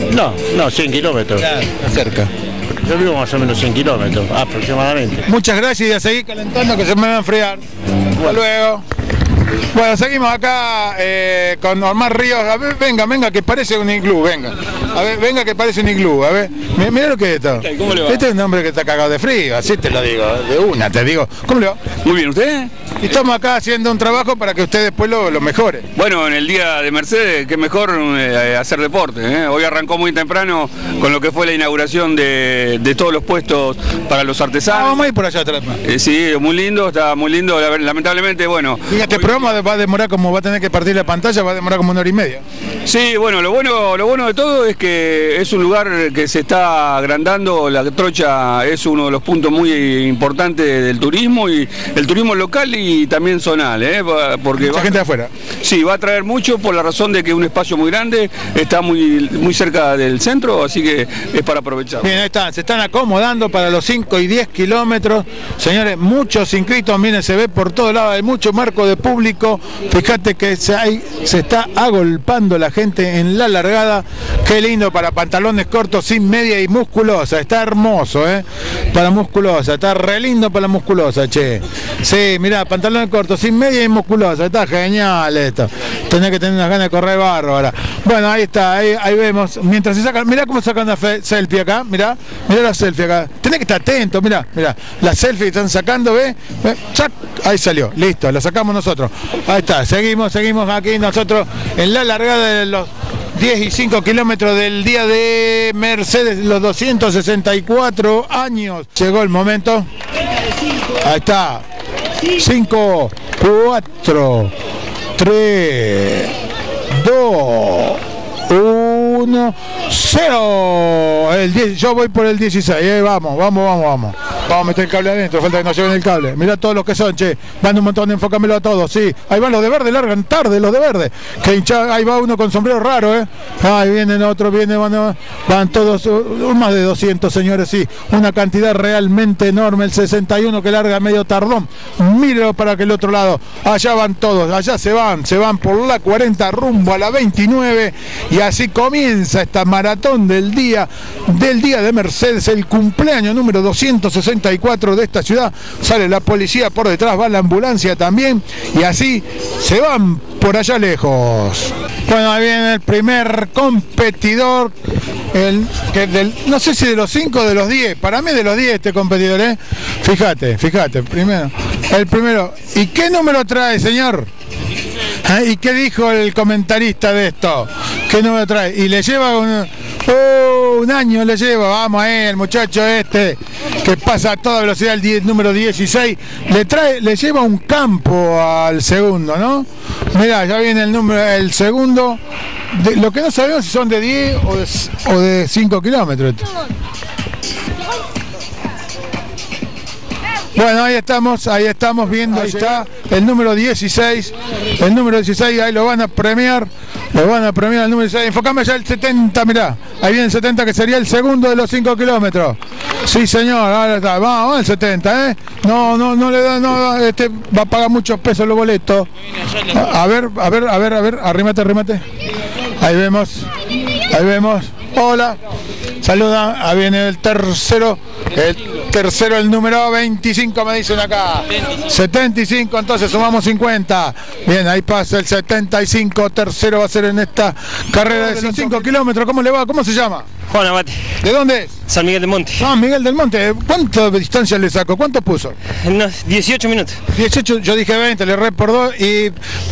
No, 100 kilómetros. Claro, está cerca. Yo vivo más o menos 100 kilómetros, aproximadamente. Muchas gracias y a seguir calentando que se me van a enfriar. Hasta luego. Bueno, seguimos acá con Omar Ríos. A ver, venga, que parece un iglú, venga. A ver, venga que parece un iglú, a ver. Mira lo que es esto. ¿Cómo le va? Este es un hombre que está cagado de frío, así te lo digo, de una te digo. ¿Cómo le va? Muy bien, ¿usted? Y estamos acá haciendo un trabajo para que usted después lo mejore. Bueno, en el día de Mercedes, qué mejor hacer deporte, ¿eh? Hoy arrancó muy temprano con lo que fue la inauguración de todos los puestos para los artesanos. Vamos a ir por allá atrás. Sí, muy lindo, está muy lindo. Lamentablemente, bueno. Y este programa va a demorar como va a tener que partir la pantalla, va a demorar como 1 hora y media. Sí, bueno, lo bueno de todo es que es un lugar que se está agrandando. La Trocha es uno de los puntos muy importantes del turismo, y el turismo local y también zonal, porque mucha gente de afuera. Sí, va a traer mucho por la razón de que es un espacio muy grande, está muy cerca del centro, así que es para aprovechar. Bien, ahí están, se están acomodando para los 5 y 10 kilómetros. Señores, muchos inscritos, miren, se ve por todos lados, hay mucho marco de público. Fíjate que se está agolpando la gente en la largada. Qué lindo para pantalones cortos, sin media y musculosa. Está hermoso, para musculosa. Está re lindo para la musculosa, che. Sí, mirá, pantalones cortos, sin media y musculosa. Está genial esto. Tenés que tener unas ganas de correr bárbara. Bueno, ahí está, ahí vemos. Mientras se sacan, mirá cómo sacan una selfie acá, mirá la selfie acá. Tenés que estar atento, mirá, la selfie que están sacando, ¿ves? ¡Chac! Ahí salió, listo, la sacamos nosotros. Ahí está, seguimos aquí nosotros en la largada de los 10 y 5 kilómetros del día de Mercedes, los 264 años. Llegó el momento. Ahí está. 5, 4, 3, 2, 1, 0. Yo voy por el 16. Vamos. Vamos a meter el cable adentro, falta que nos lleven el cable. Mirá todos los que son, che. Van un montón, enfócamelo a todos, sí. Ahí van los de verde, largan tarde los de verde. Ahí va uno con sombrero raro, Ahí vienen otros, van todos, más de 200, señores, sí. Una cantidad realmente enorme. El 61 que larga medio tardón. Míralo para que el otro lado. Allá van todos, allá se van por la 40 rumbo a la 29. Y así comienza esta maratón del día de Mercedes, el cumpleaños número 264 de esta ciudad. Sale la policía por detrás, va la ambulancia también, y así se van por allá lejos. Bueno, ahí viene el primer competidor, no sé si de los 5 o de los 10, para mí de los 10 este competidor, Fíjate, el primero. ¿Y qué número trae, señor? ¿Y qué dijo el comentarista de esto? ¿Qué número trae? Y le lleva un año, le lleva, vamos el muchacho este que pasa a toda velocidad, el número 16, le lleva un campo al segundo, ¿no? Mirá, ya viene el segundo, lo que no sabemos si son de 10 o de 5 kilómetros. Bueno, ahí estamos viendo, ahí está el número 16, ahí lo van a premiar al número 16, enfocame ya el 70, mirá, ahí viene el 70 que sería el segundo de los 5 kilómetros, sí señor, ahora está, vamos el 70, no le da, este va a pagar muchos pesos los boletos, a ver, arrímate, ahí vemos, hola, Saluda, viene el tercero, el número 25 me dicen acá. 75, entonces sumamos 50. Bien, ahí pasa el 75, tercero va a ser en esta carrera de 5 kilómetros. ¿Cómo le va? ¿Cómo se llama? Juan Abate. ¿De dónde es? San Miguel del Monte. San Miguel del Monte. ¿Cuánta distancia le sacó? ¿Cuánto puso? Unos 18 minutos. 18, yo dije 20, le erré por 2 y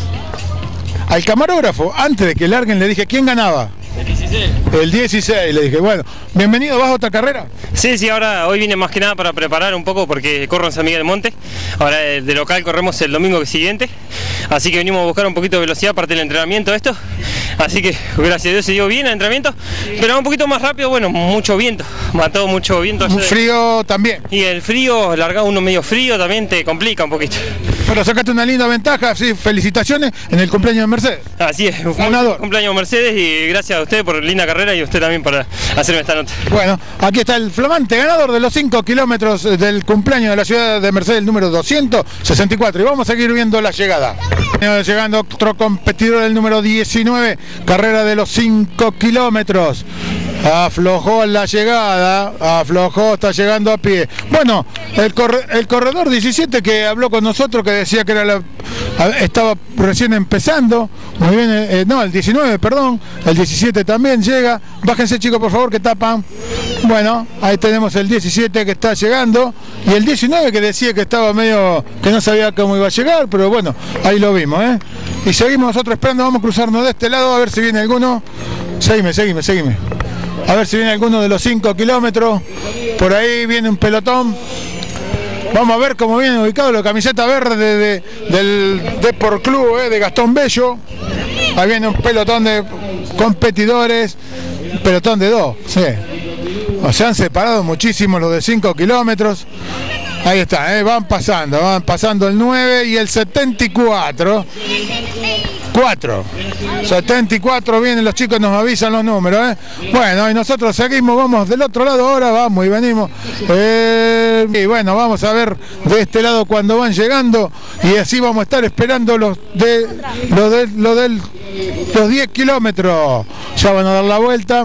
al camarógrafo, antes de que larguen, le dije, ¿quién ganaba? El 16. El 16, le dije, bueno, bienvenido, ¿vas a otra carrera? Sí, hoy vine más que nada para preparar un poco porque corro en San Miguel del Monte. Ahora de local corremos el domingo siguiente, así que venimos a buscar un poquito de velocidad aparte del entrenamiento esto. Así que gracias a Dios se dio bien el entrenamiento, pero un poquito más rápido, bueno, mucho viento, mató mucho viento. Frío también. Y el frío, largado uno medio frío, también te complica un poquito. Pero sacaste una linda ventaja, sí, felicitaciones en el cumpleaños de Mercedes. Así es, ganador. Cumpleaños Mercedes y gracias a usted por linda carrera y a usted también por hacerme esta nota. Bueno, aquí está el flamante ganador de los 5 kilómetros del cumpleaños de la ciudad de Mercedes, el número 264. Y vamos a seguir viendo la llegada. Llegando otro competidor, el número 19, carrera de los 5 kilómetros. Aflojó en la llegada, está llegando a pie. Bueno, el corredor 17 que habló con nosotros, que decía que estaba recién empezando, muy bien, el 19, perdón, el 17 también llega. Bájense, chicos, por favor, que tapan. Bueno, ahí tenemos el 17 que está llegando y el 19 que decía que estaba medio, que no sabía cómo iba a llegar, pero bueno, ahí lo vimos, y seguimos nosotros esperando. Vamos a cruzarnos de este lado a ver si viene alguno. Seguime. A ver si viene alguno de los 5 kilómetros. Por ahí viene un pelotón. Vamos a ver cómo viene ubicado la camiseta verde del Deport Club, de Gastón Bello. Ahí viene un pelotón de competidores. Un pelotón de 2, sí. Se han separado muchísimo los de 5 kilómetros. Ahí está, van pasando el 9 y el 74. 74 vienen los chicos, nos avisan los números, Bueno, y nosotros seguimos, vamos del otro lado ahora, vamos y venimos. Y bueno, vamos a ver de este lado cuando van llegando y así vamos a estar esperando los 10 kilómetros. Ya van a dar la vuelta.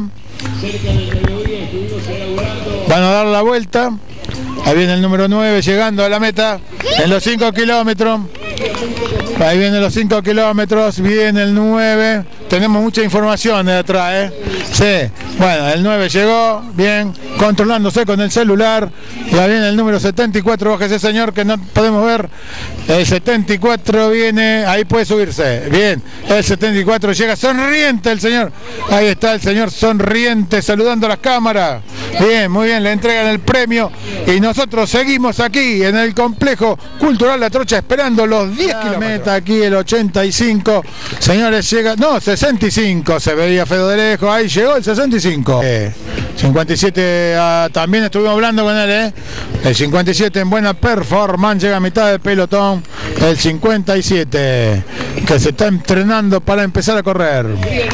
Ahí viene el número 9 llegando a la meta en los 5 kilómetros. Ahí vienen los 5 kilómetros, viene el 9. Tenemos mucha información de atrás, Sí, bueno, el 9 llegó, bien, controlándose con el celular. Y ahí viene el número 74, bájese señor, que no podemos ver. El 74 viene, ahí puede subirse. Bien, el 74 llega sonriente el señor. Ahí está el señor sonriente, saludando a las cámaras. Bien, muy bien, le entregan el premio. Y nosotros seguimos aquí en el complejo cultural La Trocha esperando los 10 kilómetros. Meta aquí el 85. Señores, llega, no, 65, se veía feo de lejos, ahí llegó el 65. 57, también estuvimos hablando con él, El 57 en buena performance, llega a mitad del pelotón. El 57, que se está entrenando para empezar a correr.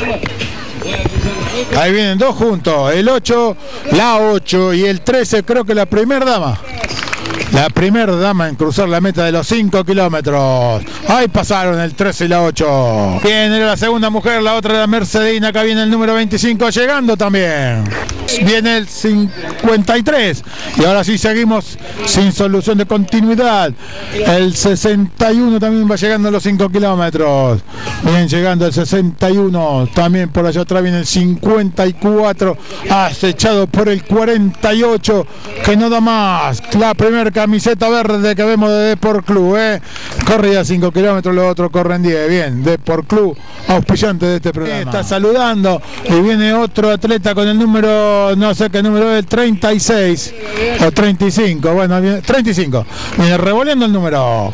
Ahí vienen dos juntos, el 8, la 8 y el 13, creo que la primera dama. La primera dama en cruzar la meta de los 5 kilómetros. Ahí pasaron el 13 y la 8. Viene la segunda mujer, la otra era Mercedina. Acá viene el número 25 llegando también. Viene el 53. Y ahora sí seguimos sin solución de continuidad. El 61 también va llegando a los 5 kilómetros. Bien, llegando el 61. También por allá atrás viene el 54. Acechado por el 48. Que no da más. La primera camiseta verde que vemos de Deport Club, corrida 5 kilómetros, los otros corren 10. Bien, Deport Club, auspiciante de este programa. Está saludando y viene otro atleta con el número, no sé qué número es, 36 o 35, bueno, 35. Viene revolviendo el número.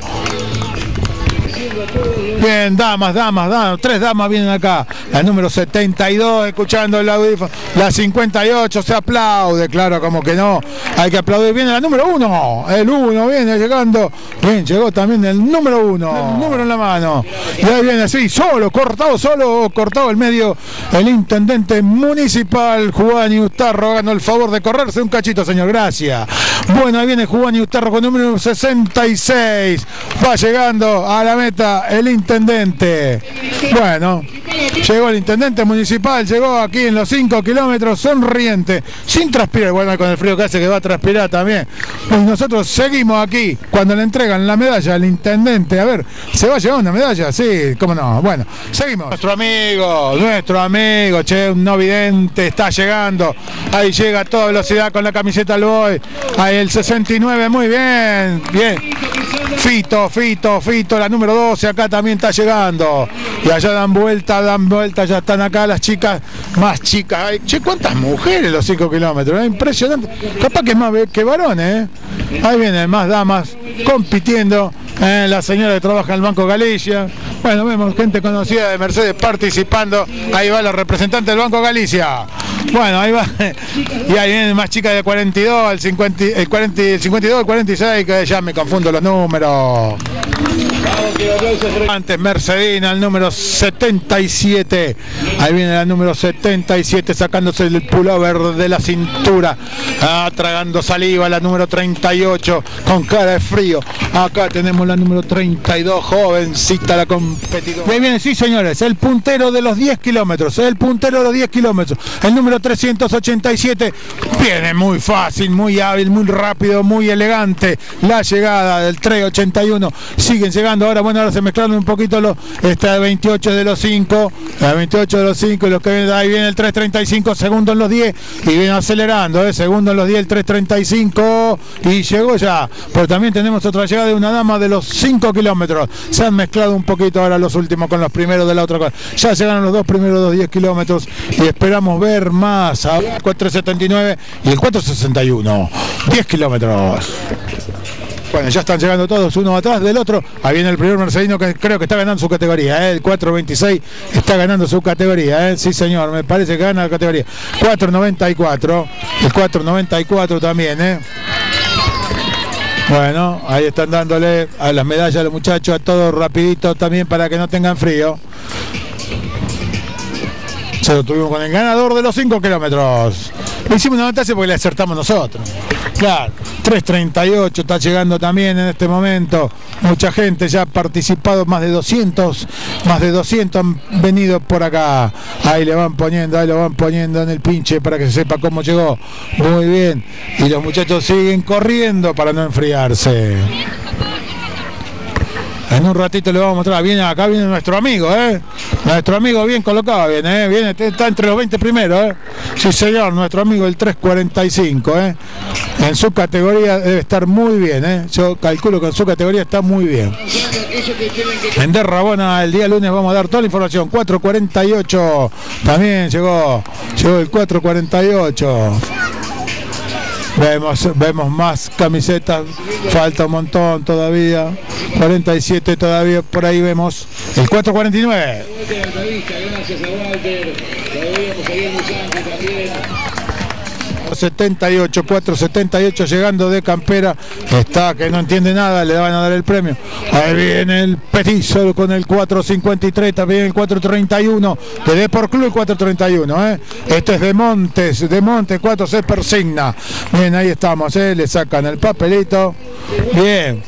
Bien, damas, 3 damas vienen acá. El número 72, escuchando el audífono. La 58 se aplaude, claro, como que no. Hay que aplaudir. Viene la número 1. El 1 viene llegando. Bien, llegó también el número 1. El número en la mano. Y ahí viene así, cortado el medio. El intendente municipal, Juan Iustarro, ganó el favor de correrse un cachito, señor. Gracias. Bueno, ahí viene Juan Iustarro con el número 66. Va llegando a la meta. llega el intendente. Bueno, llegó el intendente municipal, llegó aquí en los 5 kilómetros sonriente, sin transpirar, bueno, con el frío que hace que va a transpirar también. Pues nosotros seguimos aquí, cuando le entregan la medalla al intendente, a ver, ¿se va a llevar una medalla? Sí, cómo no, bueno, seguimos. Nuestro amigo, che, un no vidente, está llegando, ahí llega a toda velocidad con la camiseta al Boy, ahí el 69, muy bien, bien. Fito, la número 12, acá también está llegando. Y allá dan vuelta, ya están acá las chicas, más chicas. Ay, che, cuántas mujeres los 5 kilómetros, impresionante. Capaz que es más que varones, Ahí vienen más damas compitiendo. La señora que trabaja en el Banco Galicia. Bueno, vemos gente conocida de Mercedes participando. Ahí va la representante del Banco Galicia. Bueno, ahí va. Y ahí vienen más chicas de 42, el 52, el 46, que ya me confundo los números. Antes Mercedina, el número 77. Ahí viene la número 77 sacándose el pullover de la cintura, tragando saliva, la número 38 con cara de frío. Acá tenemos la número 32, jovencita la competidora. Ahí viene, sí señores, el puntero de los 10 kilómetros, el número 387. Viene muy fácil, muy hábil, muy rápido, muy elegante. La llegada del 381. Siguen llegando ahora, bueno, ahora se mezclaron un poquito los 28 de los 5, y los que vienen, ahí viene el 335, segundo en los 10, y viene acelerando, segundo en los 10 el 335, y llegó ya. Pero también tenemos otra llegada de una dama de los 5 kilómetros. Se han mezclado un poquito ahora los últimos con los primeros de la otra cosa. Ya llegaron los dos primeros de los 10 kilómetros y esperamos ver más. El 479 y el 461, 10 kilómetros. Bueno, ya están llegando todos uno atrás del otro. Ahí viene el primer mercedino que creo que está ganando su categoría. El 426 está ganando su categoría. Sí, señor, me parece que gana la categoría. 494. El 494 también. Bueno, ahí están dándole a las medallas a los muchachos, a todos rapidito también para que no tengan frío. Se lo tuvimos con el ganador de los 5 kilómetros. Le hicimos una ventaja porque le acertamos nosotros. Claro, 338 está llegando también en este momento. Mucha gente ya ha participado, más de 200 han venido por acá. Ahí lo van poniendo en el pinche para que se sepa cómo llegó. Muy bien. Y los muchachos siguen corriendo para no enfriarse. En un ratito le vamos a mostrar. Acá viene nuestro amigo, Nuestro amigo bien colocado viene, está entre los 20 primeros, Sí, señor, nuestro amigo el 345, En su categoría debe estar muy bien, Yo calculo que en su categoría está muy bien. En De Rabona el día lunes vamos a dar toda la información. 448 también llegó el 448. Vemos más camisetas, falta un montón todavía, 47 todavía, por ahí vemos el 449. Gracias a Walter, 478 llegando de Campera, está que no entiende nada, le van a dar el premio. Ahí viene el petizo con el 453, también el 431 de Deport Club, el 431, Este es de Montes 4 se persigna. Bien, ahí estamos, le sacan el papelito. Bien.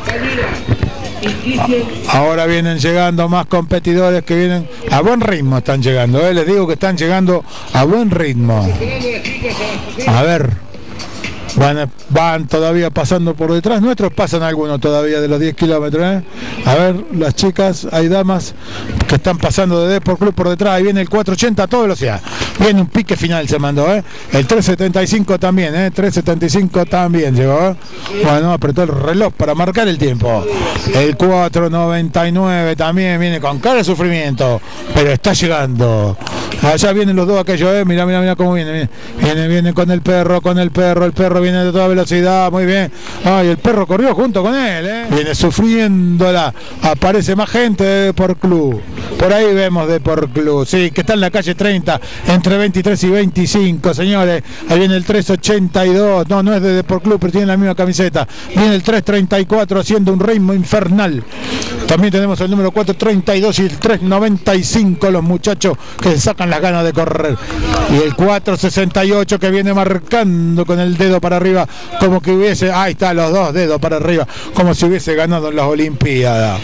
Ahora vienen llegando más competidores que vienen a buen ritmo, están llegando, les digo que están llegando a buen ritmo. A ver, van todavía pasando por detrás, nuestros pasan algunos todavía de los 10 kilómetros, A ver, las chicas, hay damas que están pasando de Deport Club por detrás. Ahí viene el 480 a toda velocidad, viene un pique final, se mandó, el 375 también, 375 también llegó, Bueno, apretó el reloj para marcar el tiempo. El 499 también viene con cara de sufrimiento, pero está llegando. Allá vienen los dos aquellos, mira cómo viene con el perro, el perro viene de toda velocidad, muy bien. Ay, el perro corrió junto con él, Viene sufriéndola. Aparece más gente de Deport Club. Por ahí vemos Deport Club, sí, que está en la calle 30, entre 23 y 25, señores. Ahí viene el 382, no es de Deport Club, pero tiene la misma camiseta. Viene el 334 haciendo un ritmo infernal. También tenemos el número 432 y el 395, los muchachos que se sacan las ganas de correr. Y el 4.68 que viene marcando con el dedo para arriba, como que hubiese, ahí está, los dos dedos para arriba, como si hubiese ganado en las Olimpiadas.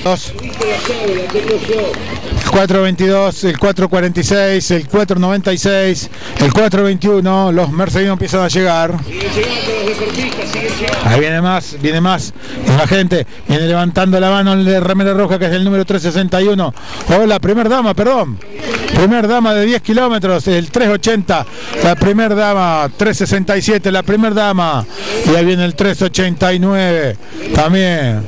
4.22, el 4.46, el 4.96, el 4.21, los mercedinos empiezan a llegar. Ahí viene más, la gente viene levantando la mano el de remera roja, que es el número 361. Hola, primer dama de 10 kilómetros, el 380, la primer dama, 367, la primer dama, y ahí viene el 389, también.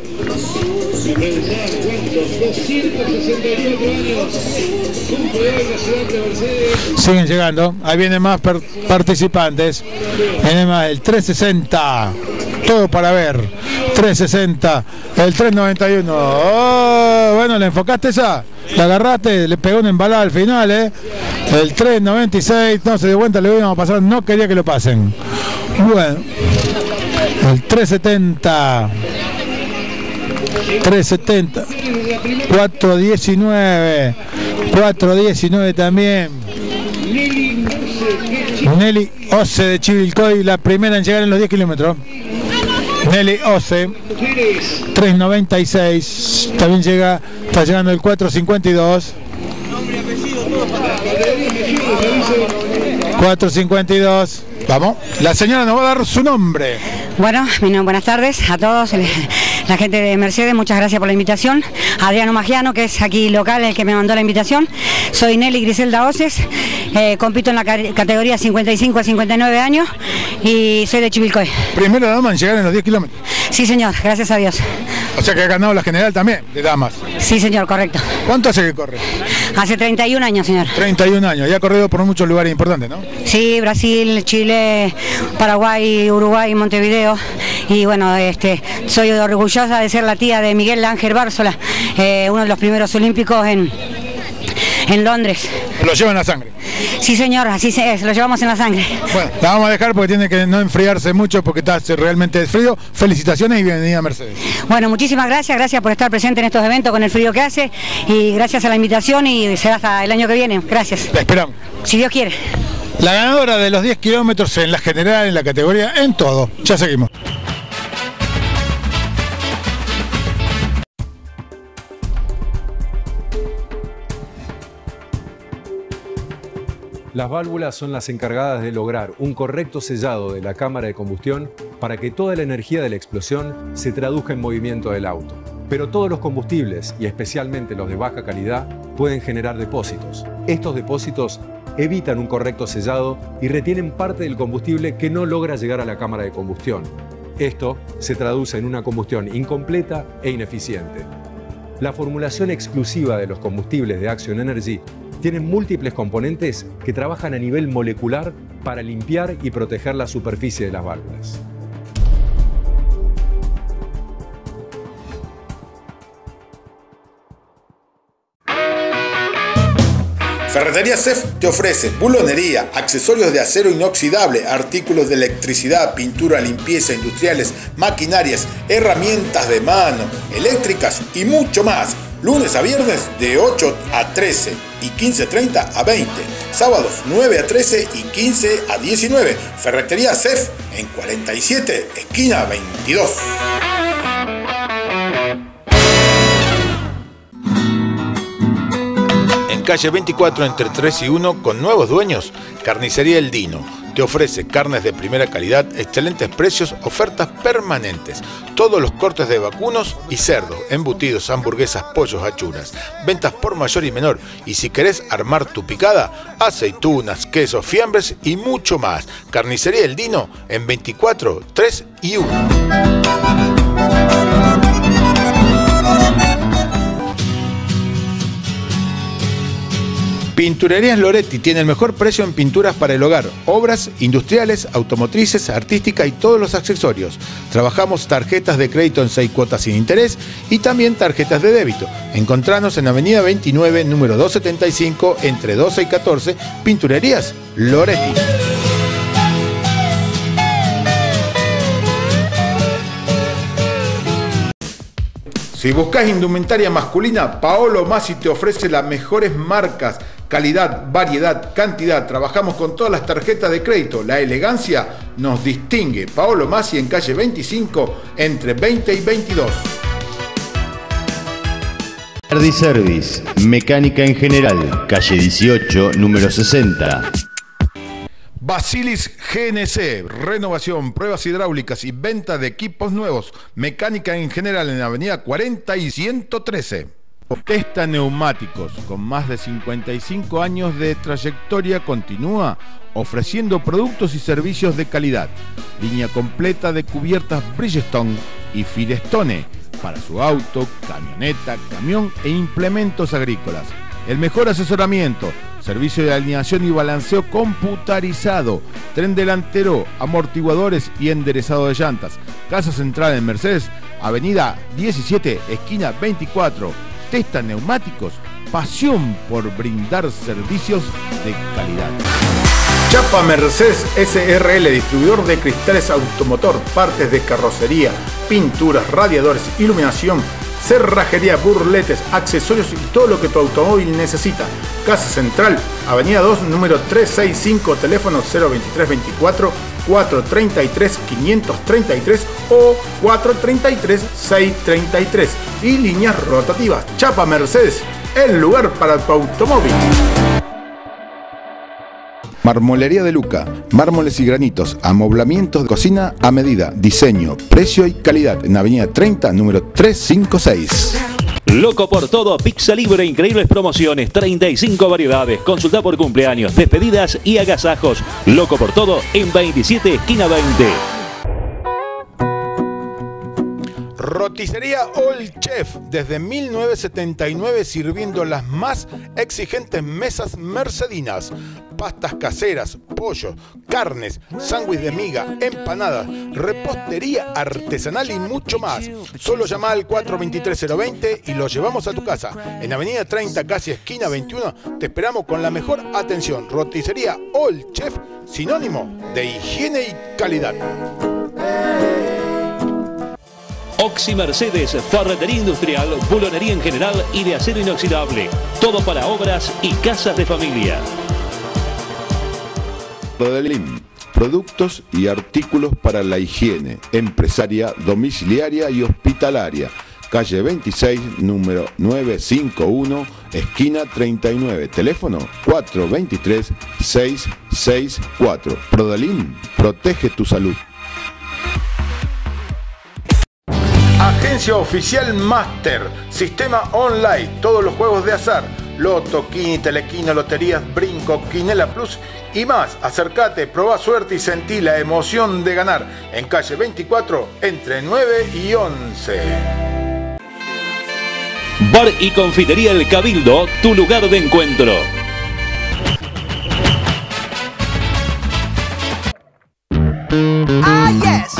264 años, cumple hoy la ciudad de Mercedes. Siguen llegando, ahí vienen más participantes, viene más el 360, todo para ver, 360, el 391, oh, bueno, ¿le enfocaste esa? La agarraste, le pegó una embalada al final, el 396, no se dio cuenta, le íbamos a pasar, no quería que lo pasen. Bueno, el 370, 419 también. Nelly Ose de Chivilcoy, la primera en llegar en los 10 kilómetros. Nelly Ose, 396, también llega, está llegando el 452. 452. Vamos, la señora nos va a dar su nombre. Bueno, buenas tardes a todos, la gente de Mercedes, muchas gracias por la invitación. Adriano Magiano, que es aquí local, el que me mandó la invitación. Soy Nelly Griselda Oces, compito en la categoría 55 a 59 años y soy de Chivilcoy. Primera dama en llegar en los 10 kilómetros. Sí, señor, gracias a Dios. O sea que ha ganado la general también, de damas. Sí, señor, correcto. ¿Cuánto hace que corre? Hace 31 años, señor. 31 años, y ha corrido por muchos lugares importantes, ¿no? Sí, Brasil, Chile, Paraguay, Uruguay, Montevideo. Y bueno, soy orgullosa de ser la tía de Miguel Ángel Bárzola, uno de los primeros olímpicos en Londres. ¿Lo llevan a sangre? Sí, señor, así es, lo llevamos en la sangre. Bueno, la vamos a dejar porque tiene que no enfriarse mucho porque está realmente frío. Felicitaciones y bienvenida a Mercedes. Bueno, muchísimas gracias por estar presente en estos eventos con el frío que hace y gracias a la invitación y será hasta el año que viene. Gracias. La esperamos. Si Dios quiere. La ganadora de los 10 kilómetros en la general, en la categoría, en todo. Ya seguimos. Las válvulas son las encargadas de lograr un correcto sellado de la cámara de combustión para que toda la energía de la explosión se traduzca en movimiento del auto. Pero todos los combustibles, y especialmente los de baja calidad, pueden generar depósitos. Estos depósitos evitan un correcto sellado y retienen parte del combustible que no logra llegar a la cámara de combustión. Esto se traduce en una combustión incompleta e ineficiente. La formulación exclusiva de los combustibles de Action Energy tienen múltiples componentes que trabajan a nivel molecular para limpiar y proteger la superficie de las válvulas. Ferretería CEF te ofrece bulonería, accesorios de acero inoxidable, artículos de electricidad, pintura, limpieza, industriales, maquinarias, herramientas de mano, eléctricas y mucho más. Lunes a viernes de 8 a 13 y 15:30 a 20. Sábados 9 a 13 y 15 a 19. Ferretería CEF en 47, esquina 22. En calle 24 entre 3 y 1 con nuevos dueños, Carnicería El Dino. Te ofrece carnes de primera calidad, excelentes precios, ofertas permanentes. Todos los cortes de vacunos y cerdo, embutidos, hamburguesas, pollos, achuras. Ventas por mayor y menor. Y si querés armar tu picada, aceitunas, quesos, fiambres y mucho más. Carnicería El Dino en 24, 3 y 1. Pinturerías Loretti tiene el mejor precio en pinturas para el hogar, obras industriales, automotrices, artísticas y todos los accesorios. Trabajamos tarjetas de crédito en 6 cuotas sin interés y también tarjetas de débito. Encontranos en Avenida 29, número 275, entre 12 y 14, Pinturerías Loretti. Si buscas indumentaria masculina, Paolo Masi te ofrece las mejores marcas, Calidad, variedad, cantidad. Trabajamos con todas las tarjetas de crédito. La elegancia nos distingue. Paolo Masi en calle 25 entre 20 y 22. Verdi Service, mecánica en general, calle 18, número 60. Basilis GNC, renovación, pruebas hidráulicas y venta de equipos nuevos. Mecánica en general en avenida 40 y 113. Testa Neumáticos, con más de 55 años de trayectoria, continúa ofreciendo productos y servicios de calidad. Línea completa de cubiertas Bridgestone y Firestone para su auto, camioneta, camión e implementos agrícolas. El mejor asesoramiento, servicio de alineación y balanceo computarizado, tren delantero, amortiguadores y enderezado de llantas. Casa Central en Mercedes, avenida 17, esquina 24. Testa Neumáticos, pasión por brindar servicios de calidad. Chapa Mercedes SRL, distribuidor de cristales automotor, partes de carrocería, pinturas, radiadores, iluminación, cerrajería, burletes, accesorios y todo lo que tu automóvil necesita. Casa Central, avenida 2, número 365, teléfono 02324 433 533 o 433 633 y líneas rotativas. Chapa Mercedes, el lugar para tu automóvil. Marmolería de Luca, mármoles y granitos, amoblamientos de cocina a medida, diseño, precio y calidad en avenida 30, número 356. Loco por todo, pizza libre, increíbles promociones, 35 variedades, consulta por cumpleaños, despedidas y agasajos. Loco por todo en 27, esquina 20. Roticería All Chef, desde 1979 sirviendo las más exigentes mesas mercedinas. Pastas caseras, pollo, carnes, sándwich de miga, empanadas, repostería artesanal y mucho más. Solo llama al 423-020 y lo llevamos a tu casa. En avenida 30, casi esquina 21, te esperamos con la mejor atención. Roticería All Chef, sinónimo de higiene y calidad. Oxy Mercedes, ferretería industrial, bulonería en general y de acero inoxidable. Todo para obras y casas de familia. Prodelim, productos y artículos para la higiene, empresaria, domiciliaria y hospitalaria. Calle 26, número 951, esquina 39. Teléfono 423-664. Prodelim, protege tu salud. Agencia Oficial Master, sistema online, todos los juegos de azar, Loto, Kini, Telequino, Loterías, Brinco, Quinela Plus y más. Acércate, probá suerte y sentí la emoción de ganar. En calle 24, entre 9 y 11. Bar y Confitería El Cabildo, tu lugar de encuentro. Ah, yes.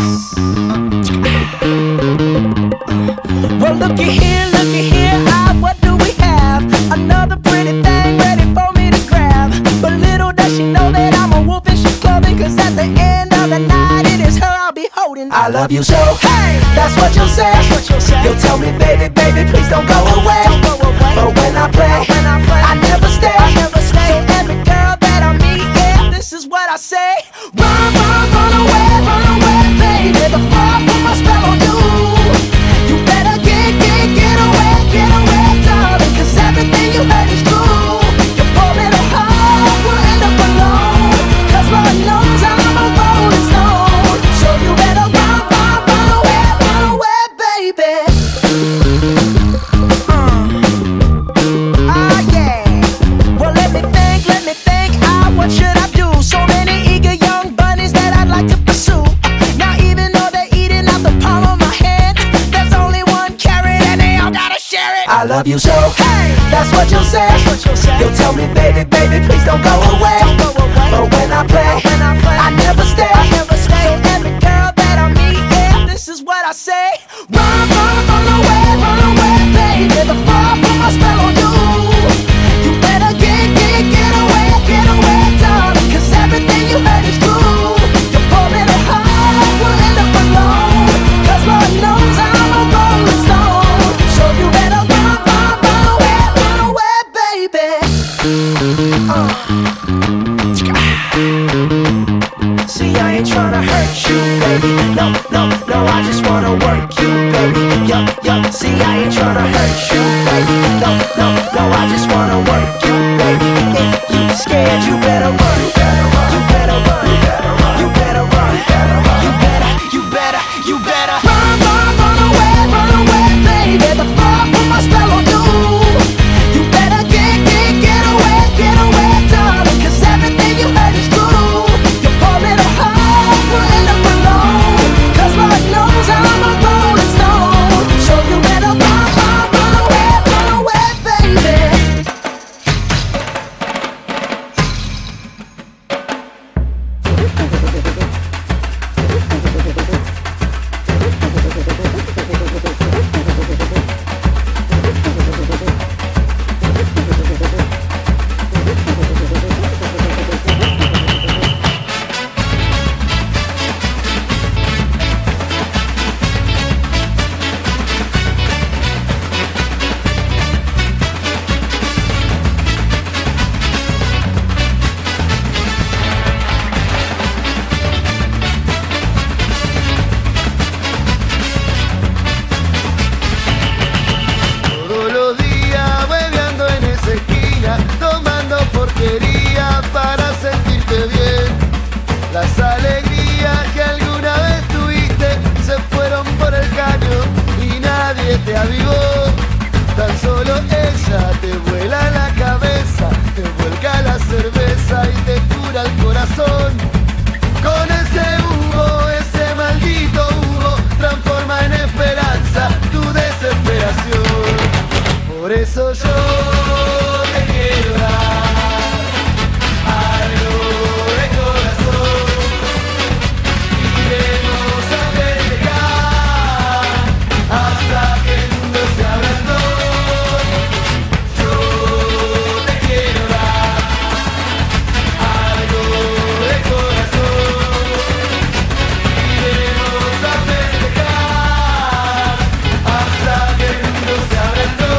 Well, looky here, ah, what do we have? Another pretty thing ready for me to grab. But little does she know that I'm a wolf in sheep's clothing, 'cause at the end of the night it is her I'll be holding. I love you so, hey, that's what you'll say. You'll tell me, baby, baby, please don't go away. But when I play, I never stay. So every girl that I meet, yeah, this is what I say. Run, run, run away, baby, before I put my spell on you. You better get away, darling, 'cause everything you heard is true. Your poor little heart will end up alone, 'cause Lord knows I'm a rolling stone. So you better run away, baby. Ah, yeah. Well, let me think, what should I do? So many eager young bunnies that I'd like to pursue. Now even though they're eating out the palm of my hand, there's only one carrot and they all gotta share it. I love you so, hey, that's what you'll say. You'll tell me, baby, baby, please don't go away. But when I play, I never stay. So every girl that I meet, yeah, this is what I say. Run away, baby, before I put my spell on you. You better get away, darling, 'cause everything you heard is true. Your poor little heart will end up alone, 'cause Lord knows I'm a rolling stone. So you better run away, baby. te avivó. Tan solo ella te vuela la cabeza, te vuelca la cerveza y te cura el corazón. Con ese humo, ese maldito humo, transforma en esperanza tu desesperación. Por eso yo te quiero dar algo de corazón. Iremos a festejar hasta que el mundo se abra en dos. Yo te quiero dar algo de corazón. Iremos a festejar hasta que el mundo se abra en dos.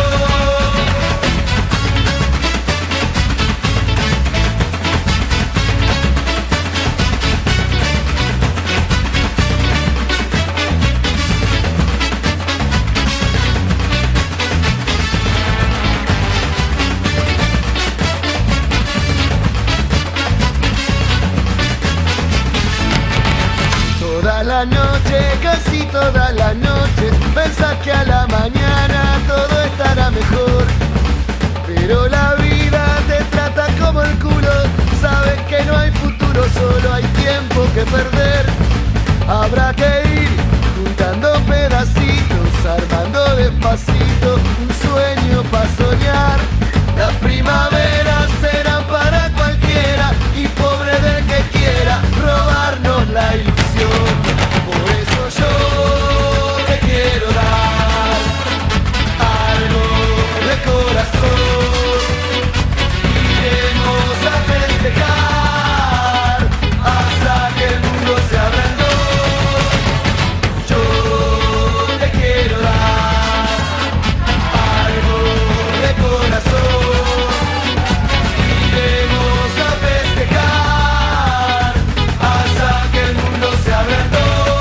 Toda la noche, casi toda la noche, pensás que a la mañana todo estará mejor. Pero la vida te trata como el culo, sabes que no hay futuro, solo hay tiempo que perder. Habrá que ir juntando pedacitos, armando despacito un sueño para soñar. Las primaveras serán para cualquiera y pobre del que quiera robarnos la ilusión. Por eso yo te quiero dar algo de corazón. Iremos a festejar hasta que el mundo se abra en dos. Yo te quiero dar algo de corazón. Iremos a festejar hasta que el mundo se abra en dos.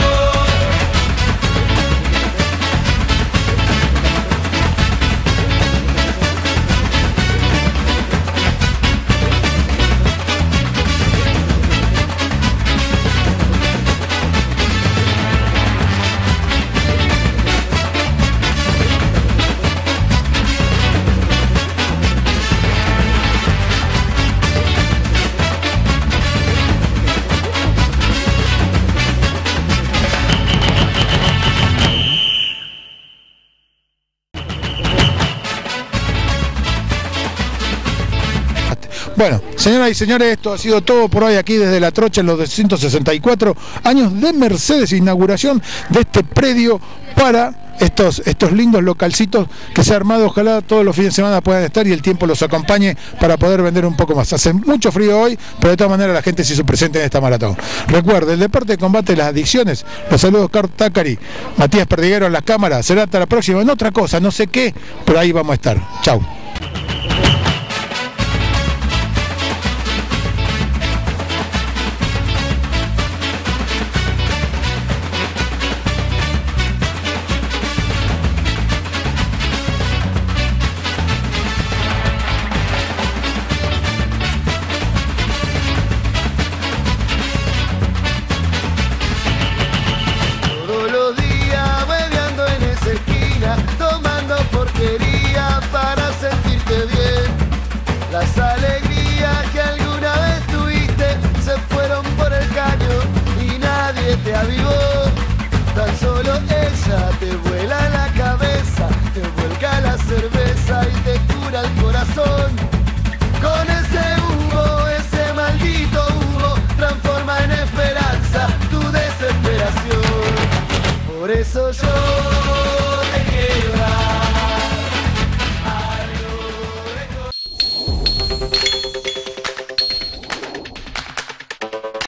Bueno, señoras y señores, esto ha sido todo por hoy aquí desde La Trocha en los 264 años de Mercedes, inauguración de este predio para estos lindos localcitos que se ha armado. Ojalá todos los fines de semana puedan estar y el tiempo los acompañe para poder vender un poco más. Hace mucho frío hoy, pero de todas maneras la gente se hizo presente en esta maratón. Recuerde, el deporte de combate las adicciones. Los saludos Carl Tacari, Matías Perdiguero en las cámaras. Será hasta la próxima en otra cosa, no sé qué, pero ahí vamos a estar. Chau. Todos los días bebiendo en esa esquina, tomando porquería para sentirte bien. Las alegrías que alguna vez tuviste se fueron por el caño y nadie te avivó. Tan solo ella te vuela la cabeza, te vuelca la cerveza y te cura el corazón. Con ese humo, ese maldito humo, transforma en esperanza tu desesperación. Por eso yo